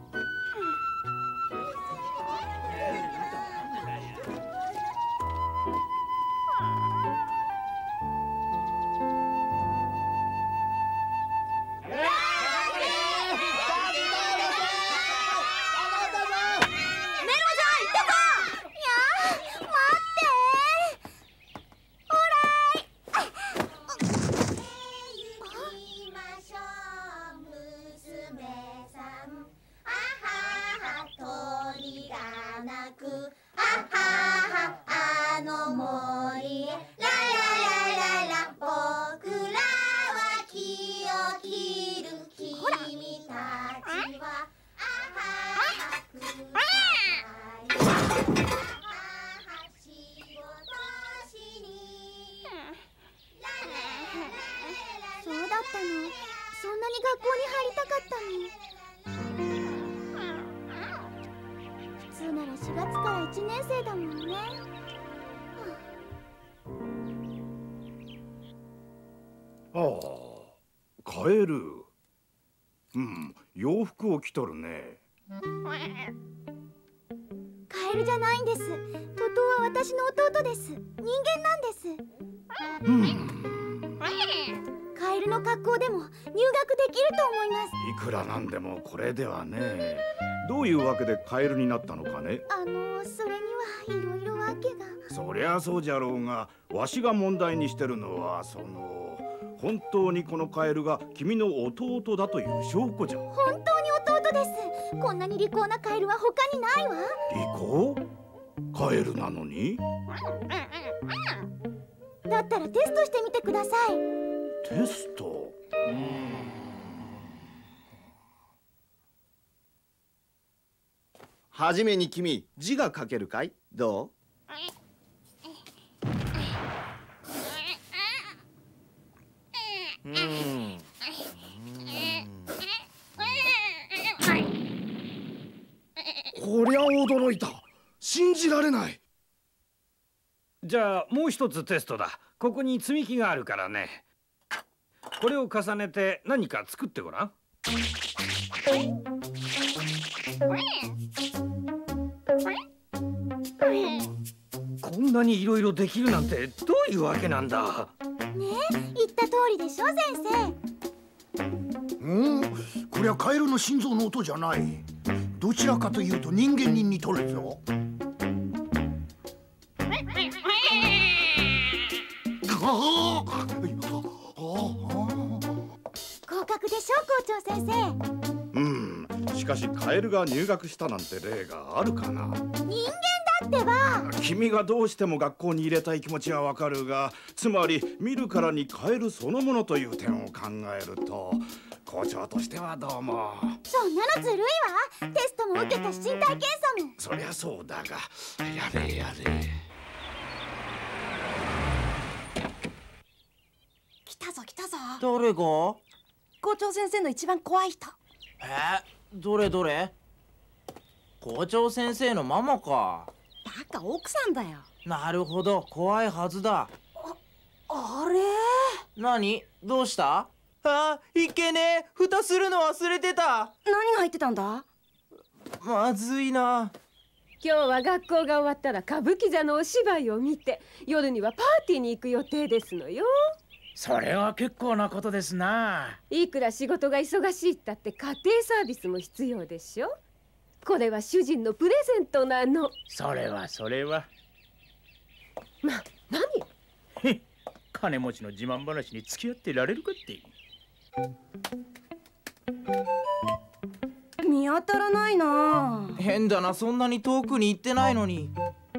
帰る。うん、洋服を着とるね。 帰カエルじゃないんです。トトは私の弟です。人間なんです。カエルの格好でも入学できると思います。 いくらなんでもこれではね。どういうわけでカエルになったのかね。 あのそれにはいろいろわけが。 そりゃそうじゃろうが、わしが問題にしてるのはその本当にこのカエルが君の弟だという証拠じゃ。 本当に弟です。こんなに利口なカエルは他にないわ。 利口？カエルなのに？ だったらテストしてみてください。 テスト？ はじめに君、字が書けるかい？どう？うん。 こりゃ驚いた。信じられない。 じゃあもう一つテストだ。ここに積み木があるからね。これを重ねて何か作ってごらん。こんなにいろいろできるなんてどういうわけなんだ。 ねえ、言った通りでしょ先生。 うん、こりゃカエルの心臓の音じゃない。どちらかというと人間に似とるぞ。 合格でしょ校長先生。 うん、しかしカエルが入学したなんて例があるかな。 人間だってば。 君がどうしても学校に入れたい気持ちはわかるが、つまり見るからにカエルそのものという点を考えると校長としてはどうも。 そんなのずるいわ。テストも受けたし身体検査も。 そりゃそうだが、やれやれ。 来たぞ来たぞ。 誰が？ 校長先生の一番怖い人。 えー、どれどれ？校長先生のママか。 バカ、奥さんだよ。 なるほど、怖いはずだ。 あ、あれ？ 何？どうした？あ、いけねえ。蓋するの忘れてた。 何が入ってたんだ？ まずいな。 今日は学校が終わったら歌舞伎座のお芝居を見て、夜にはパーティーに行く予定ですのよ。 それは結構なことですな。 いくら仕事が忙しいったって家庭サービスも必要でしょ。これは主人のプレゼントなの。 それはそれは。 ま、何？ 金持ちの自慢話に付き合ってられるかって。 見当たらないな。 変だな、そんなに遠くに行ってないのに。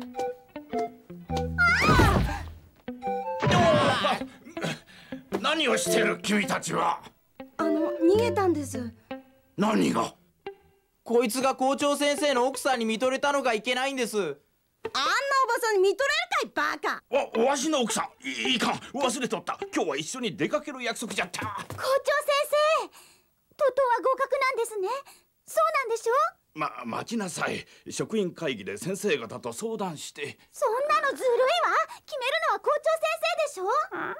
何をしてる君たちは。 あの、逃げたんです。 何が？ こいつが校長先生の奥さんに見とれたのがいけないんです。 あんなおばさんに見とれるかい、バカ。 わ、わしの奥さん、いいかん、忘れとった。今日は一緒に出かける約束じゃった。校長先生、トトは合格なんですね。そうなんでしょ？ ま、待ちなさい。職員会議で先生方と相談して。 そんなのずるいわ。決めるのは校長先生でしょ。あ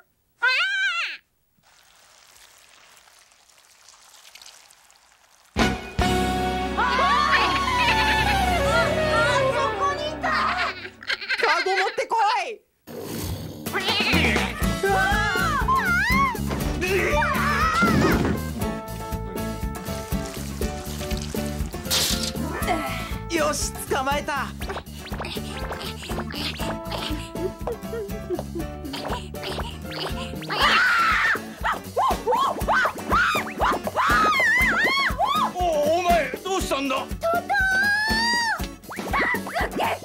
カゴ持ってこい。よし、捕まえた。 お、お前どうしたんだ？トトー！助けて！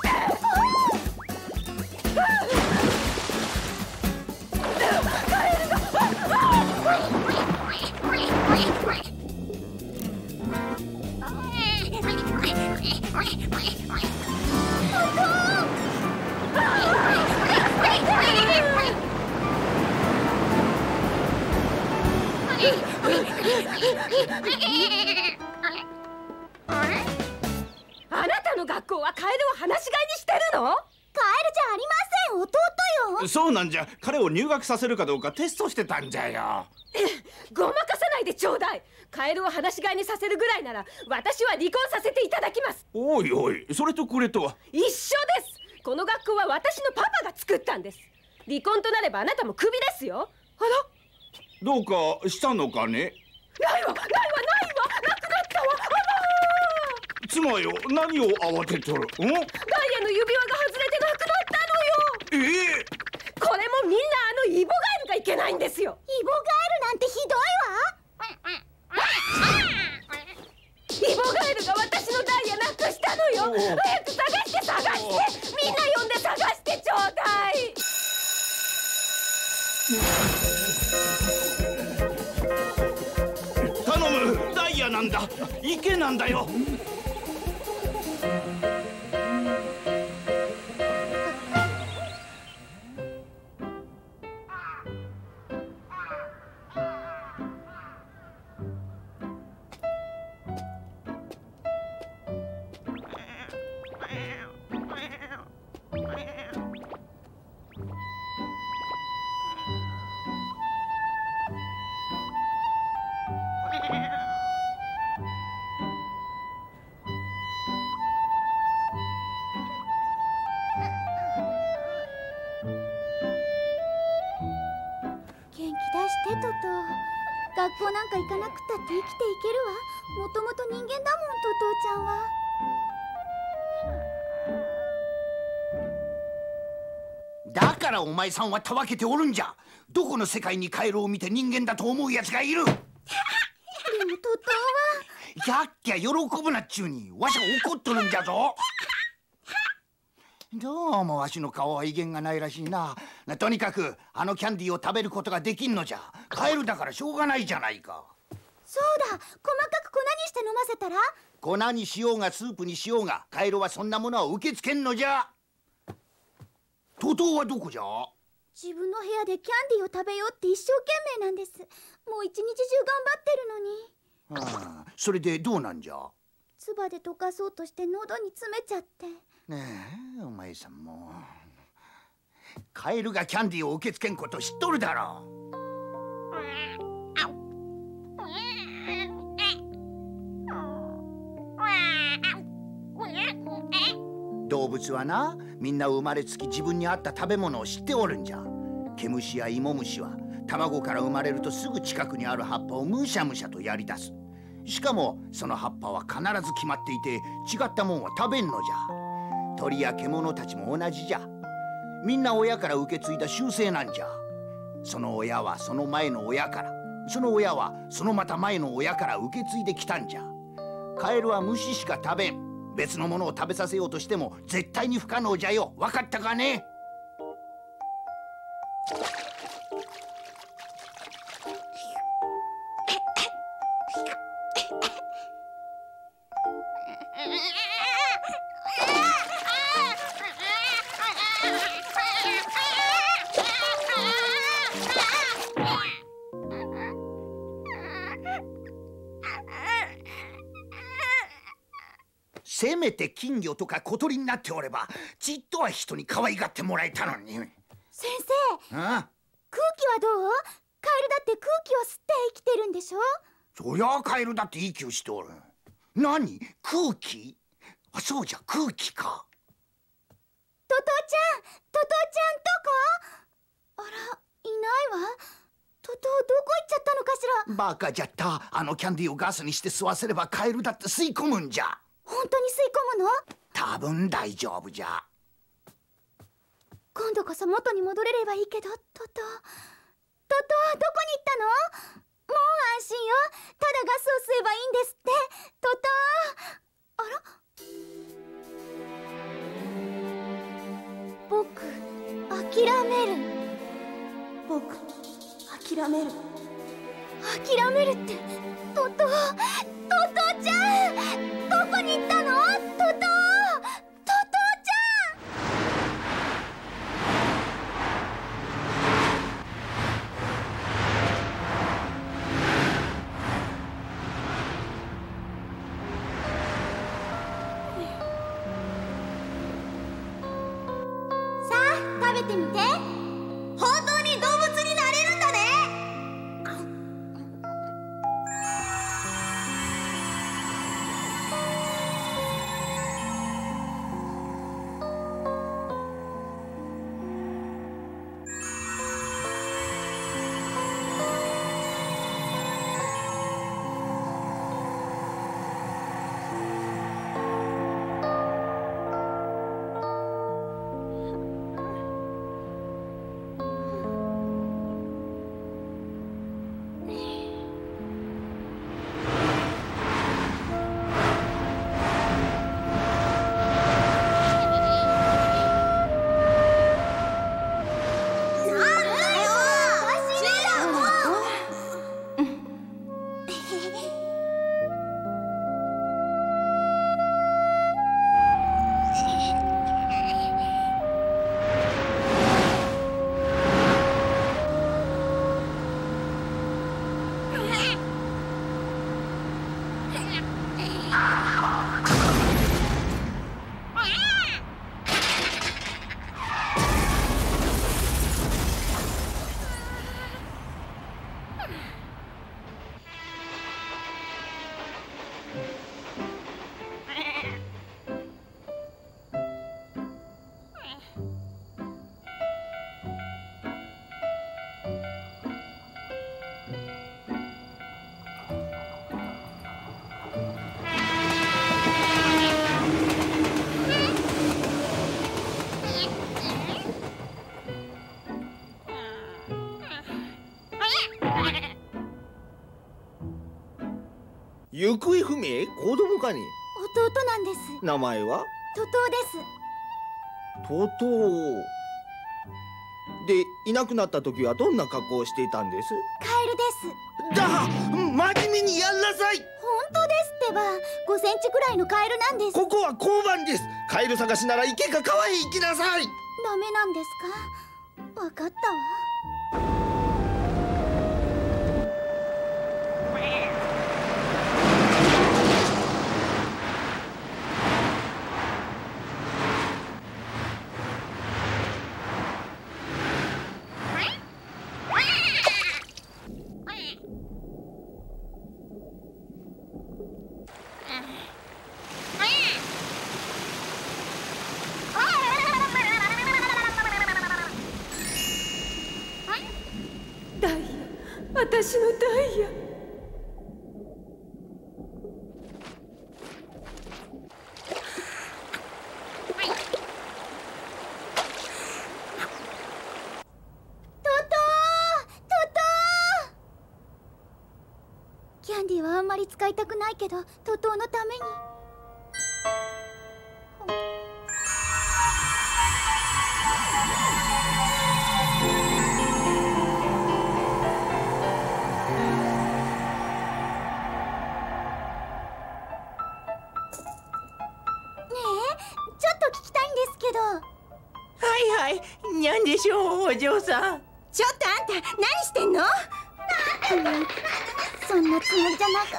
あなたの学校はカエルを放し飼いにしてるの？ カエルじゃありません。 の弟よ。 そうなんじゃ。彼を入学させるかどうかテストしてたんじゃよ。 ごまかさないでちょうだい。カエルを放し飼いにさせるぐらいなら私は離婚させていただきます。 おいおい、それとこれとは一緒です。この学校は私のパパが作ったんです。離婚となればあなたもクビですよ。あら、 どうかしたのかね。 ないわないわないわ、なくなったわ。あら妻よ、何を慌てとる。ん？ダイヤの指輪が外れてなくなったのよ。 ええー、これもみんなあのイボガエルがいけないんですよ。 イボガエルなんてひどいわ。 イボガエルが私のダイヤなくしたのよ。早く探して探して、みんな呼んで探してちょうだい。 頼む、ダイヤなんだ。池なんだよ。 トト、学校なんか行かなくたって生きていけるわ。もともと人間だもん、トトちゃんは。 だからお前さんはたわけておるんじゃ。どこの世界にカエルを見て人間だと思うやつがいる。でもトトはやっきゃ喜ぶなっちゅうに、わしゃ怒っとるんじゃぞ。どうもわしの顔は威厳がないらしいな。とにかくあのキャンディーを食べることができんのじゃ。カエルだからしょうがないじゃないか。 そうだ、細かく粉にして飲ませたら。 粉にしようがスープにしようが、カエルはそんなものは受け付けんのじゃ。トトはどこじゃ。 自分の部屋でキャンディーを食べようって一生懸命なんです。もう一日中頑張ってるのに。 はあ、それでどうなんじゃ。 唾で溶かそうとして喉に詰めちゃって。 ねえ、お前さんもカエルがキャンディーを受け付けんこと知っとるだろう。動物はな、みんな生まれつき自分に合った食べ物を知っておるんじゃ。毛虫や芋虫は卵から生まれるとすぐ近くにある葉っぱをむしゃむしゃとやり出す。しかもその葉っぱは必ず決まっていて、違ったもんは食べんのじゃ。鳥や獣たちも同じじゃ。みんな親から受け継いだ習性なんじゃ。その親はその前の親から、その親はそのまた前の親から受け継いできたんじゃ。カエルは虫しか食べん。別のものを食べさせようとしても絶対に不可能じゃよ。わかったかね。せめて金魚とか小鳥になっておればちっとは人に可愛がってもらえたのに。 先生、あ、空気はどう？カエルだって空気を吸って生きてるんでしょ。 そりゃあカエルだって息をしておる。何？空気？あ、そうじゃ、空気か。 トトちゃん、トトちゃんどこ？あら、いないわ。トトどこ行っちゃったのかしら。 バカじゃった。あのキャンディーをガスにして吸わせればカエルだって吸い込むんじゃ。 本当に吸い込むの？ 多分大丈夫じゃ。 今度こそ元に戻れればいいけど。トトトト、どこに行ったの？もう安心よ。ただガスを吸えばいいんですって。トト、あら？僕諦める。僕諦める。諦めるってトト、トトちゃん、どこに行ったの？トト、トトちゃん。さあ、食べべてみて。本当に動物になれるんだね。 行方不明？子供かに？ 弟なんです。 名前は？ トトトトで、いなくなった時はどんな格好をしていたんです？ カエルです。 だ、真面目にやんなさい。 本当ですってば、ごセンチくらいのカエルなんです。 ここは交番です。カエル探しなら池か川へ行きなさい。 ダメなんですか？わかったわ。 私のダイヤ。 キャンディーはあんまり使いたくないけど、トトのために。 はいはい、にゃんでしょう、お嬢さん。 ちょっとあんた、何してんの？ そんなつもりじゃなかったのに、やめてください、お願いです。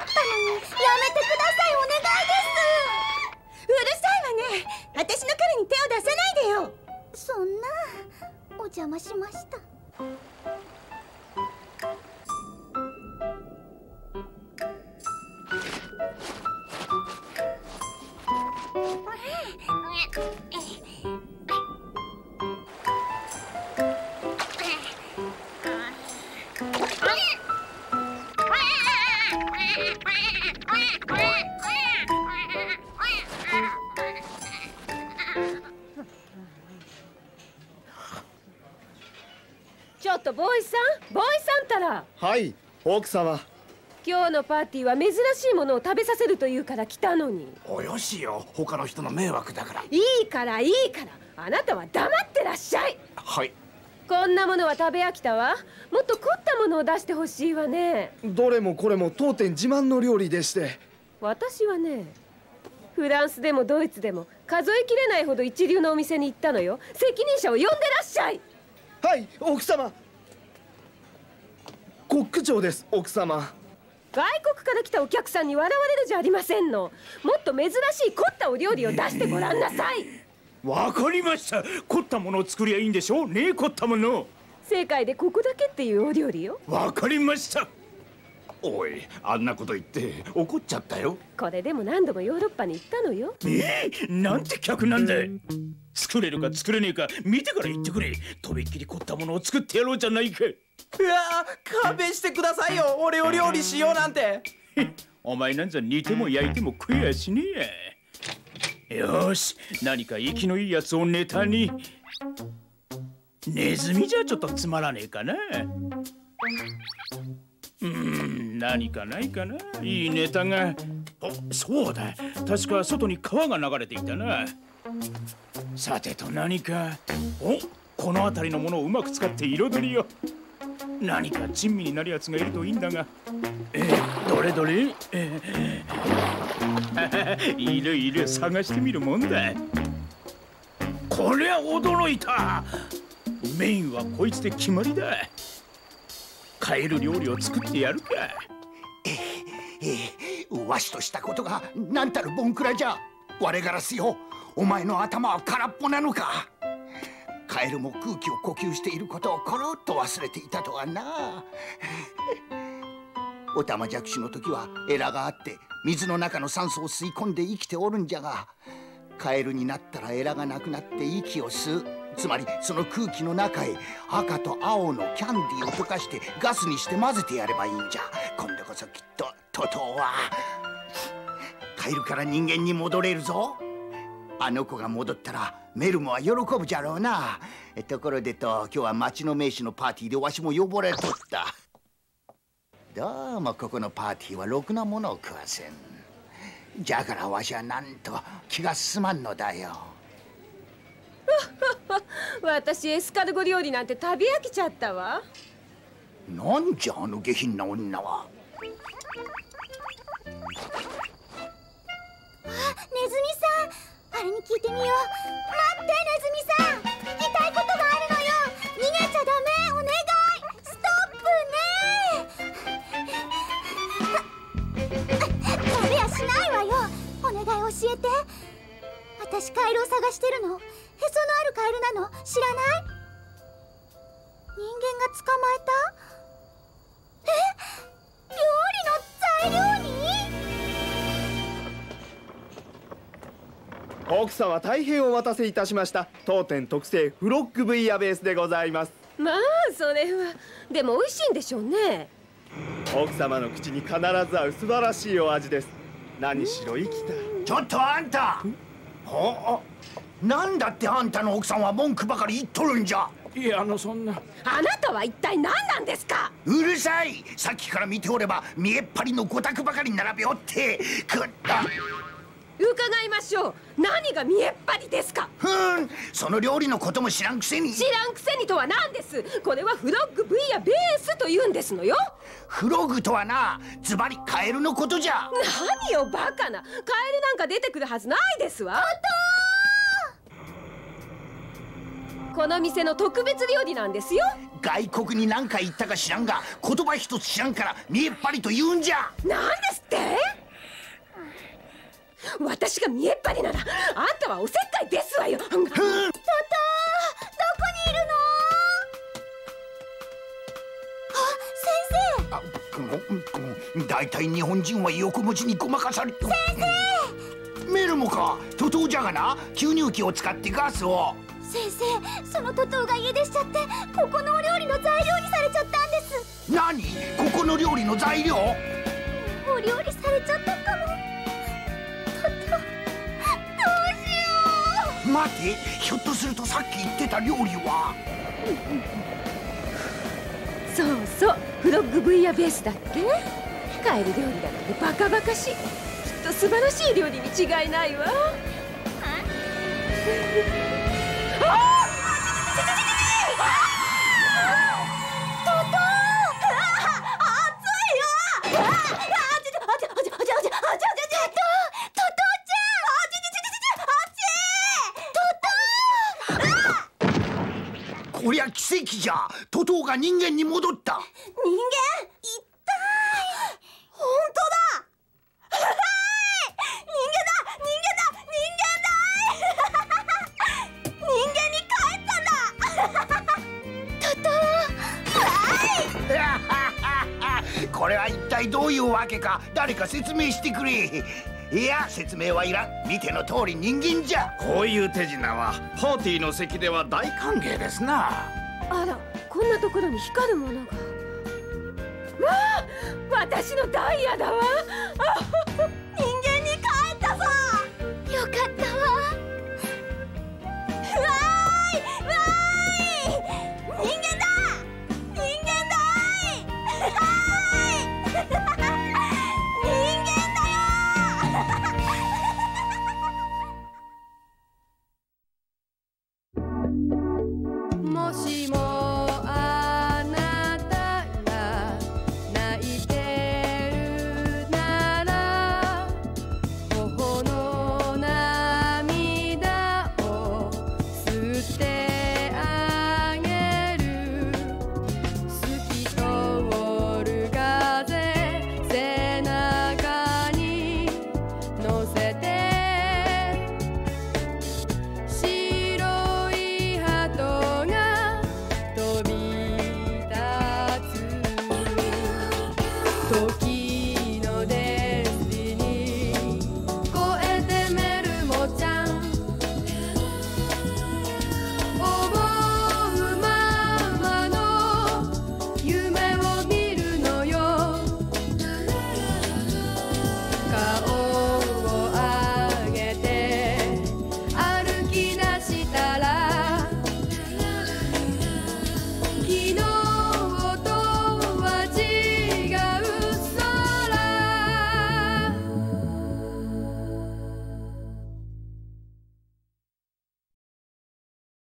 うるさいわね。私の彼に手を出さないでよ。 そんな、お邪魔しました。 ちょっとボーイさん、ボーイさんたら。 はい、奥様。 今日のパーティーは珍しいものを食べさせるというから来たのに。 およしよ、他の人の迷惑だから。 いいからいいから、あなたは黙ってらっしゃい。 はい。 こんなものは食べ飽きたわ。もっと凝ったものを出してほしいわね。 どれもこれも当店自慢の料理でして。 私はね、フランスでもドイツでも数えきれないほど一流のお店に行ったのよ。責任者を呼んでらっしゃい。 はい、奥様。コック長です、奥様。 外国から来たお客さんに笑われるじゃありませんの。もっと珍しい凝ったお料理を出してごらんなさい。 わかりました。凝ったものを作りゃいいんでしょねえ、凝ったもの。 世界でここだけっていうお料理よ。 わかりました。おい、あんなこと言って怒っちゃったよ。 これでも何度もヨーロッパに行ったのよ。 えー、なんて客なんだ。作れるか作れねえか見てから言ってくれ。とびっきり凝ったものを作ってやろうじゃないか。 うわー、勘弁してくださいよ。俺を料理しようなんて。 お前なんざ煮ても焼いても食えやしねえや。よし、何か息のいいやつをネタに。ネズミじゃちょっとつまらねえかな。うーん、何かないかな、いいネタが。あ、そうだ、確か外に川が流れていたな。さてと何か。お、この辺りのものをうまく使って彩りを。何か珍味になるやつがいるといいんだが。えー、どれどれ、えー、いるいる、探してみるもんだ。こりゃ驚いた。メインはこいつで決まりだ。カエル料理を作ってやるか。 ええええ、わしとしたことが何たるボンクラじゃ。我ガラスよ、お前の頭は空っぽなのか。カエルも空気を呼吸していることをコロッと忘れていたとはな。オタマジャクシの時はエラがあって水の中の酸素を吸い込んで生きておるんじゃが、カエルになったらエラがなくなって息を吸う。つまりその空気の中へ赤と青のキャンディーを溶かしてガスにして混ぜてやればいいんじゃ。今度こそきっとトトはカエルから人間に戻れるぞ。あの子が戻ったらメルモは喜ぶじゃろうな。ところでと、今日は町の名士のパーティーでわしも呼ばれとった。どうもここのパーティーはろくなものを食わせん。じゃからわしはなんと気が進まんのだよ。 私エスカルゴ料理なんて食べ飽きちゃったわ。 なんじゃあの下品な女は。 あ、ネズミさん、あれに聞いてみよう。待って、ネズミさん、聞きたいことがあるのよ。逃げちゃダメ、お願い。ストップね。食べやしないわよ。お願い教えて。私カエルを探してるの。へそのあるカエルなの、知らない？人間が捕まえた？え？料理の材料に？ 奥様、大変お待たせいたしました。当店特製フロッグブイヤベースでございます。 まあそれはでも美味しいんでしょうね。 奥様の口に必ず合う素晴らしいお味です。何しろ生きた。 ちょっとあんた、はあ、なんだってあんたの奥さんは文句ばかり言っとるんじゃ。 いや、あのそんな。 あなたは一体何なんですか。 うるさい。さっきから見ておれば見えっ張りのご託ばかり並べおってくった。 伺いましょう。何が見えっ張りですか。 ふん、その料理のことも知らんくせに。 知らんくせにとは何です。これはフロッグブイヤベースと言うんですのよ。 フログとはな、ズバリカエルのことじゃ。 何よバカな。カエルなんか出てくるはずないですわ。この店の特別料理なんですよ。 外国に何回行ったか知らんが、言葉一つ知らんから見えっ張りと言うんじゃ。 なんですって。私が見えっ張りならあんたはおせっかいですわよ。トトー、どこにいるの？あ、 先生。だいたい日本人は横文字にごまかされて。 先生。 メルモか。トトーじゃがな、吸入器を使ってガスを。 先生、そのトトーが家出しちゃってここのお料理の材料にされちゃったんです。 何？ここの料理の材料？ お料理されちゃったかも。 待て、ひょっとするとさっき言ってた料理は。 そうそう、フロッグブイヤベースだっけ。カエル料理だってバカバカしい。きっと素晴らしい料理に違いないわ。 こりゃ奇跡じゃ。トトーが人間に戻った。 人間？痛い。本当だ。人間だ、人間だ、人間だ。 体どういうわけか誰か説明してくれ。いや説明はいらん。見ての通り人間じゃ。 こういう手品はパーティーの席では大歓迎ですな。 あら、こんなところに光るものが。わあ、私のダイヤだわ。 人間に帰ったぞ。よかったわ。わーいわーい、人間だ人間だい人間だよもしもあなたが泣いてるなら頬の涙を吸ってあげる。透き通る風背中に乗せて白い鳩が飛び立つ。時のデスティニー越えてメルモちゃん思うままの夢を見るのよ。顔を上げて歩き出したら昨日